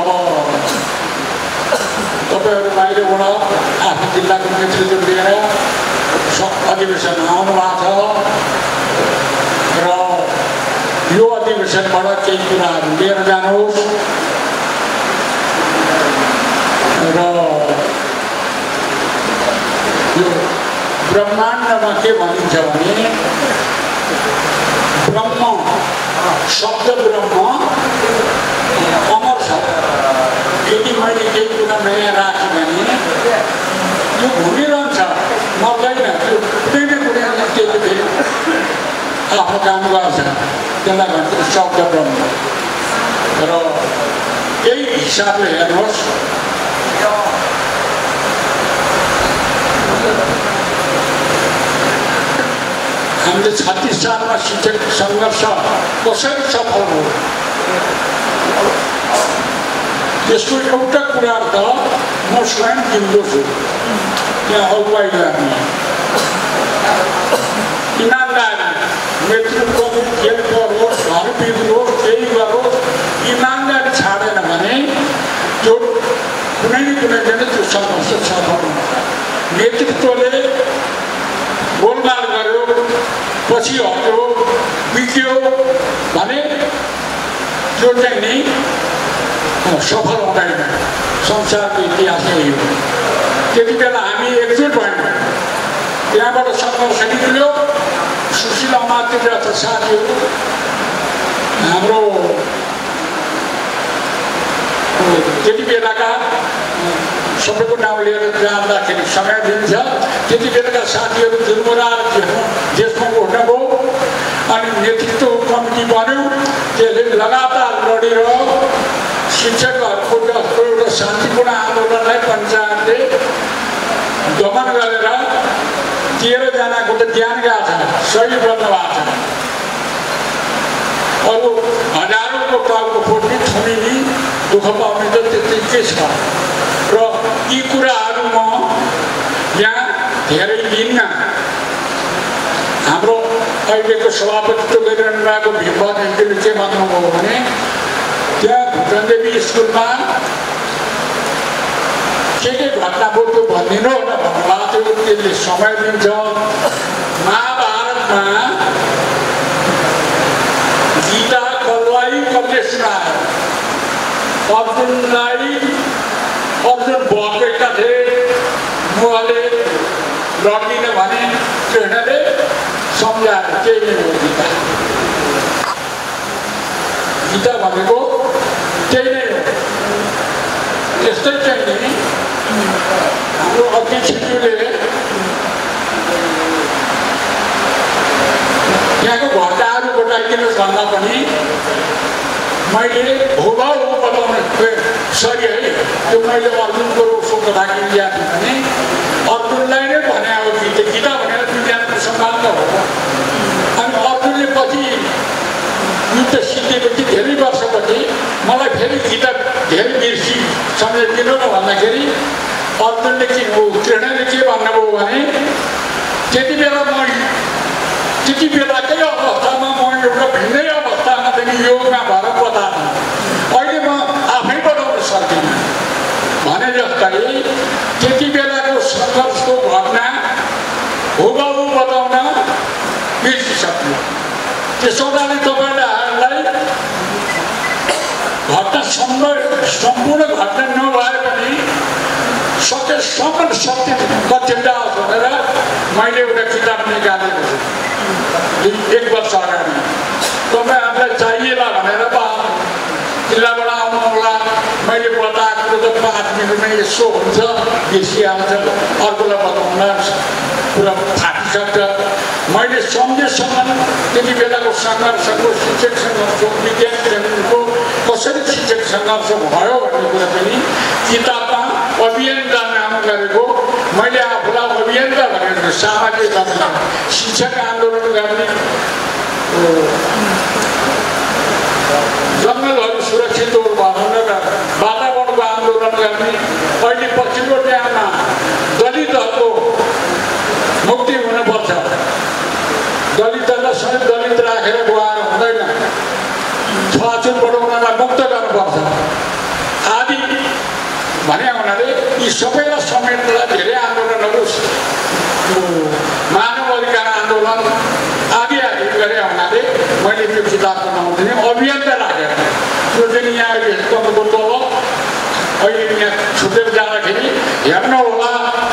तपाईँहरू बाहिरबाट आफ्नो जिल्लाको नेतृत्व लिएर अधिवेशन आउनु भएको छ, र यो अधिवेशनबाट केही कुराहरू लिएर जानुहोस्। र यो ब्रह्माण्डमा के भनिन्छ भने ब्रह्म शब्द ब्रह्म अमर छ। यदि मैले केही कुरा नयाँ राखेँ भने त्यो घुमिरहन्छ, मर्दैन। त्यो कुनै न कुनै त्यति फेरि आफ्नो काम गर्छ, त्यसलाई भन्छ शब्द ब्रह्म। र त्यही हिसाबले हेर्नुहोस्, हामीले छत्तिस सालमा शिक्षक सङ्घर्ष कसरी सफल हो, त्यसको एउटा कुरा त म स्वयं जिउँदो छु। त्यहाँ अगुवाई गर्ने इमान्दारी, नेतृत्व खेल गरोस्, घर बिग्रोस्, केही गरोस्, इमान्दारी छाडेन भने त्यो कुनै न कुनै दिन त्यो सङ्घर्ष सफल हुन्छ। नेतृत्वले गोलमाल गर्यो, पछि हट्यो, बिग्यो भने त्यो चाहिँ नि सफल हुँदैन। संसारको इतिहास यही हो। त्यति बेला हामी एकजुट भयौँ, त्यहाँबाट सङ्घर्ष निक्ल्यो। सुशीला मातृ जस्ता साथीहरू हाम्रो त्यति बेलाका, सबैको नाम लिएर जाँदाखेरि समय दिन्छ, त्यति बेलाका साथीहरू जुर्मुरा देशमा उठ्नुभयो, अनि नेतृत्व कमिटी बन्यो। त्यसले लगातार लडेर शिक्षकहरूको एउटा यो शान्तिपूर्ण आन्दोलनलाई पञ्चायतले दमन गरेर तेह्रजनाको त ज्यान गएको छ, शहीद बन्नु भएको छ। अरू हजारौँको टाउको फुट्ने थुनिने दुःख पाउने त त्यतिकै छ। र यी कुराहरू म यहाँ धेरै लिन्न। हाम्रो अहिलेको सभापतित्व गरिरहनु भएको भीमबहादुरजीले के भन्नुभयो भने त्यहाँ भुटनदेवी स्कुलमा के के घटना भयो त्यो भनिदिनु न भन्नुभएको थियो। त्यसले समय दिन्छ। महाभारतमा गीता कसलाई कसले सुनायो? अर्जुनलाई अर्जुन भएका थिए, मोहले लड्दिन भने कृष्णले सम्झाएर केही नै हो। गीता गीता भनेको त्यही नै हो। त्यस्तै चाहिँ नि हाम्रो अध्यक्षज्यूले त्यहाँको घटनाहरू बताइदिनुहोस् भन्दा पनि मैले हुबहु बताउने सरी है। त्यो मैले अर्जुनको उसको कथा किनिया थिएँ भने अर्जुनलाई नै भने अब गीता गीता भनेर विज्ञानको सम्बन्ध हो। अनि अर्जुनले पछि युद्ध सिद्धिएपछि धेरै वर्षपछि मलाई फेरि गीता धेरै बिर्सी सम्झिदिनु न भन्दाखेरि अर्जुनले के हो कृष्णले के भन्नुभयो भने त्यति बेला म त्यति बेलाकै अवस्थामा म एउटा भिन्नै अवस्थामा पनि योगमा भएर बताएँ। अहिले म आफै बताउन सक्दिनँ भने जस्तै त्यति बेलाको सङ्घर्षको घटना हुबहु बताउन बिर्सिसक्नु। त्यसो हुनाले तपाईँलाई घटना सम्पूर्ण घटना नभए पनि सकेसम्म सत्य तथ्य जाओस् भनेर मैले एउटा किताब निकालेको छु एक वर्ष अगाडि। तपाईँहरूलाई चाहिएला भनेर जिल्लाबाट आउनु होला। मैले बताएको त पाँच मिनटमै यसो हुन्छ, बिर्सिहाल्छ, अर्कोलाई बताउन पुरा फाटिसक्छ। मैले सम्झेसम्म त्यति बेलाको सङ्घर्षको शिक्षक सङ्घर्ष विज्ञानको कसरी शिक्षक सङ्घर्ष भयो भन्ने कुरा पनि किताबमा अभियन्ता नाम गरेको मैले आफूलाई अभियन्ता भनेर सामाजिक शिक्षक आन्दोलन गर्ने, जङ्गलहरू सुरक्षित भनेर वातावरणको आन्दोलन गर्ने, अहिले पछिल्लो टाइममा दलितहरूको मुक्ति हुनुपर्छ, दलितहरूलाई सबै दलित राखेर गएर हुँदैन, छुवाछुतबाट उनीहरूलाई मुक्त गर्नुपर्छ आदि भने हुनाले यी सबैलाई समेट्दा धेरै आन्दोलनहरू मानव अधिकार आन्दोलन आदि आदि गरे हुनाले मैले त्यो किताबको नाउँ दिने अभियन्ता राखेर त्यो चाहिँ यहाँ अहिले तपाईँको तल अहिले यहाँ छुटेर जाँदाखेरि हेर्नु होला।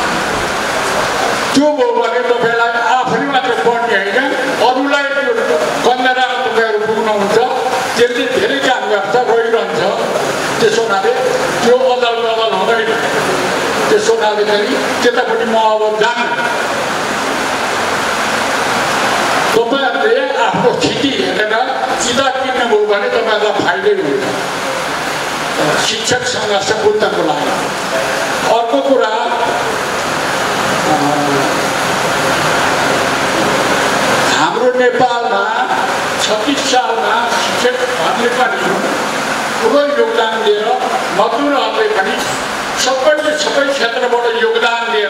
त्यो भयो भने तपाईँलाई आफूले मात्र पढ्ने होइन, अरूलाई त्यो कन्यारामा तपाईँहरू पुग्नुहुन्छ, त्यसले धेरै काम गर्छ गइरहन्छ। त्यसो हुनाले त्यो अदल बदल हुँदैन। त्यसो हुनाले चाहिँ त्यतापट्टि म अब जान्न। तपाईँहरूले आफ्नो स्थिति हेरेर किताब किन्नुभयो भने तपाईँहरूलाई फाइदै हुन्छ शिक्षक सङ्घर्ष बुझ्नको लागि। अर्को कुरा हाम्रो नेपालमा छत्तिस सालमा शिक्षकहरूले पनि ठुलो योगदान दिएर मजदुरहरूले पनि सबैले सबै क्षेत्रबाट योगदान दिएर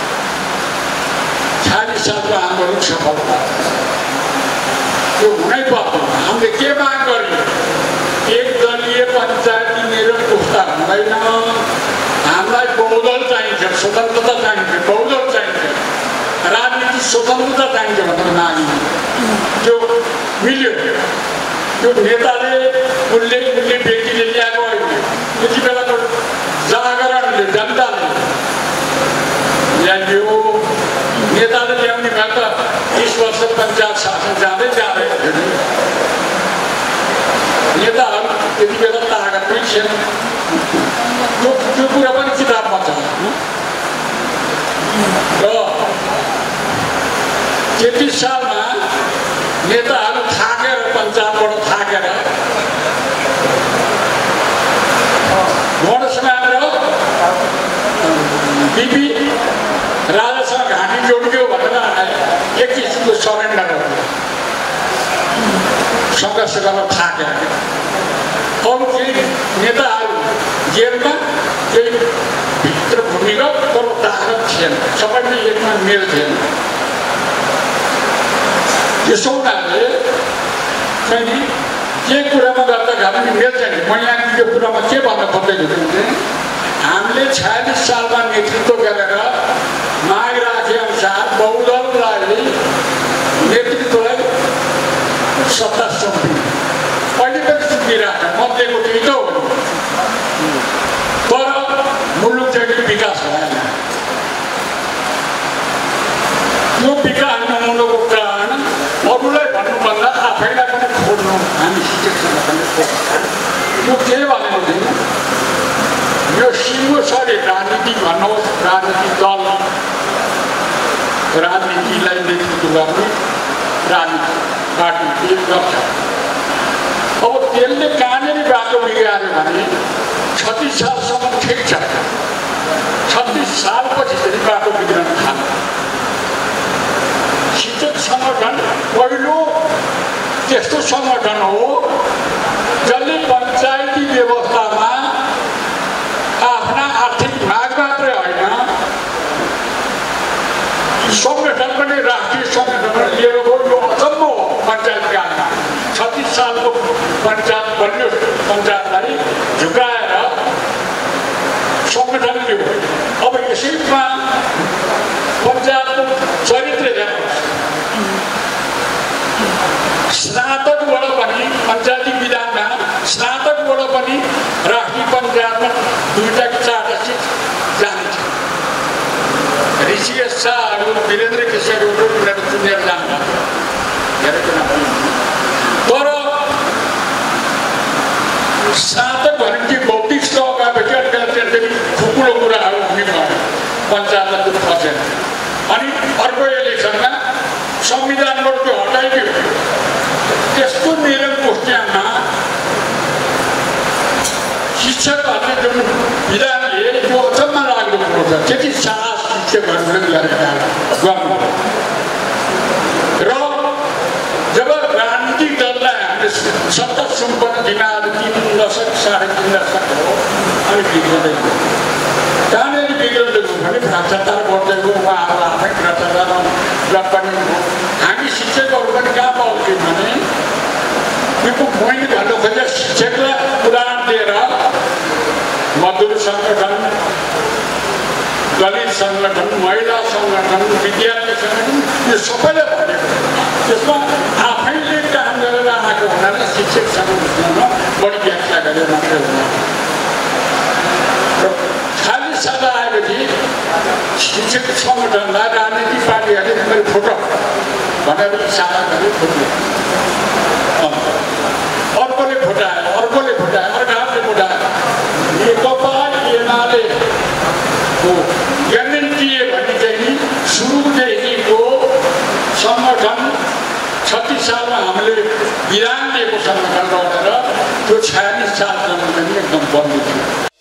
छयालिस सालको आन्दोलन सफल भयो। त्यो हुनै पर्छ। हामीले के माग गर्यौँ? एक दलीय पञ्चायती मेरो पुस्ता हुँदैन, हामीलाई बहुदल चाहिन्छ, स्वतन्त्रता चाहिन्छ, बहुदल चाहिन्छ, राजनीतिक स्वतन्त्रता चाहिन्छ भनेर माग्यौँ। त्यो मिल्यो। त्यो नेताले उसले उसले व्यक्तिले ल्याएको होइन, त्यति बेलाको जागरणले जनताले ल्याइयो। नेताले ल्याउने भए त तिस वर्ष पञ्चायत शासन जाँदै जाँदै नेताहरू त्यति बेला तागतमै थिएन। त्यो त्यो कुरा पनि किताबमा छ। र तेत्तिस सालमा नेताहरू थाकेर पञ्चायतबाट थाकेर गणेशमान र यो सरेन्डर हो सङ्घर्ष गर्न थाक्यो अरू केही नेताहरू जेलमा केही भित्र भूमिगत तर ताकत थिएन सबैले एकमा मेल थिएन त्यसो हुनाले चाहिँ के कुरामा गर्दा हामी मेल छैन म यहाँ यो कुरामा के भन्न खोज्दैछु भने हामीले छयालिस सालमा नेतृत्व गरेर माग राखे अनुसार बहुदललाई नेतृत्वलाई सत्ता सुम्पिनु अहिले पनि सुम्पिरहेको मध्येको त्यही त हो तर मुलुक चाहिँ विकास भएन त्यो विकास नहुनुको कारण अरूलाई भन्नुभन्दा आफैलाई पनि खोज्नु हामी शिक्षकसँग पनि खोज्छौँ यो के भनेदेखि यो सिङ्गो सरी राजनीति भन्नुहोस् राजनीतिक दल राजनीतिलाई नेतृत्व गर्ने राजनीति पार्टी एक गर्छ अब त्यसले कहाँनिर बाटो बिगार्यो भने छत्तिस सालसम्म ठिक छ छत्तिस सालपछि फेरि बाटो बिग्रन थाल्यो शिक्षक सङ्गठन पहिलो त्यस्तो सङ्गठन हो जसले पञ्चायती व्यवस्थामा आफ्ना आर्थिक माग मात्रै होइन सङ्गठन पनि राष्ट्रिय सङ्गठन लिएर गयो यो अचम्म हो पञ्चायत कालमा छत्तिस सालको पञ्चायत बन्यो पञ्चायतलाई झुकाएर सङ्गठन दियो अब यसैमा पञ्चायतको चरित्र हेर्नुहोस् स्नातकबाट पनि पञ्चायती विधानमा स्नातकबाट पनि राष्ट्रिय पञ्चायतमा दुईवटा चारवटा सिट जान्छ ऋषिकेश शाहहरू वीरेन्द्र केशरहरू उनीहरू चुनेर जानुभएको धेरै कुरा तर स्नातक भने कि बौद्धिक सहकापछि अलिकति खुकुलो कुराहरू हुने भयो पञ्चायतलाई फसेन अनि अर्को इलेक्सनमा संविधानबाट त्यो हटाइदियो त्यस्तो नियम पुस्ट्यामा शिक्षकहरूले जुन विधान लिए त्यो अचम्म लाग्दो कुरो छ त्यति साहस शिक्षकहरूले गरेका गर्नु र जब राजनीतिक दललाई हामीले सत्ता सुम्पन दिन आज तिन दशक साढे तिन दशक हो अनि बिग्रदै गयो कहाँनिर बिग्रदै गयो भने भ्रष्टाचार बढ्दै गयो उहाँहरू आफै भ्रष्टाचार पनि हामी शिक्षकहरू पनि कहाँ पाउँछौँ भने यो मैले भन्नु खोजेँ शिक्षकलाई उदाहरण दिएर मजदुर सङ्गठन दलित सङ्गठन महिला सङ्गठन विद्यार्थी सङ्गठन यो सबैले भनेको त्यसमा आफैले काम गरेर आएको हुनाले शिक्षक सङ्गठनमा बढी व्याख्या गरेर मात्रै हुँदैन खाली सदा आएपछि शिक्षक सङ्गठनलाई राजनीतिक पार्टीहरूले मेरो फोटो भनेर सादा गरेर फुट्यो अर्कोले फुटायो अर्कोले फुटायो अर्काले फुटायो नेकपा एमालेको एनएनटिए भन्ने चाहिँ सुरुदेखिको सङ्गठन छत्तिस सालमा हामीले विधान दिएको सङ्गठन रहेर त्यो छयालिस सालसम्म पनि एकदम बन्द थियो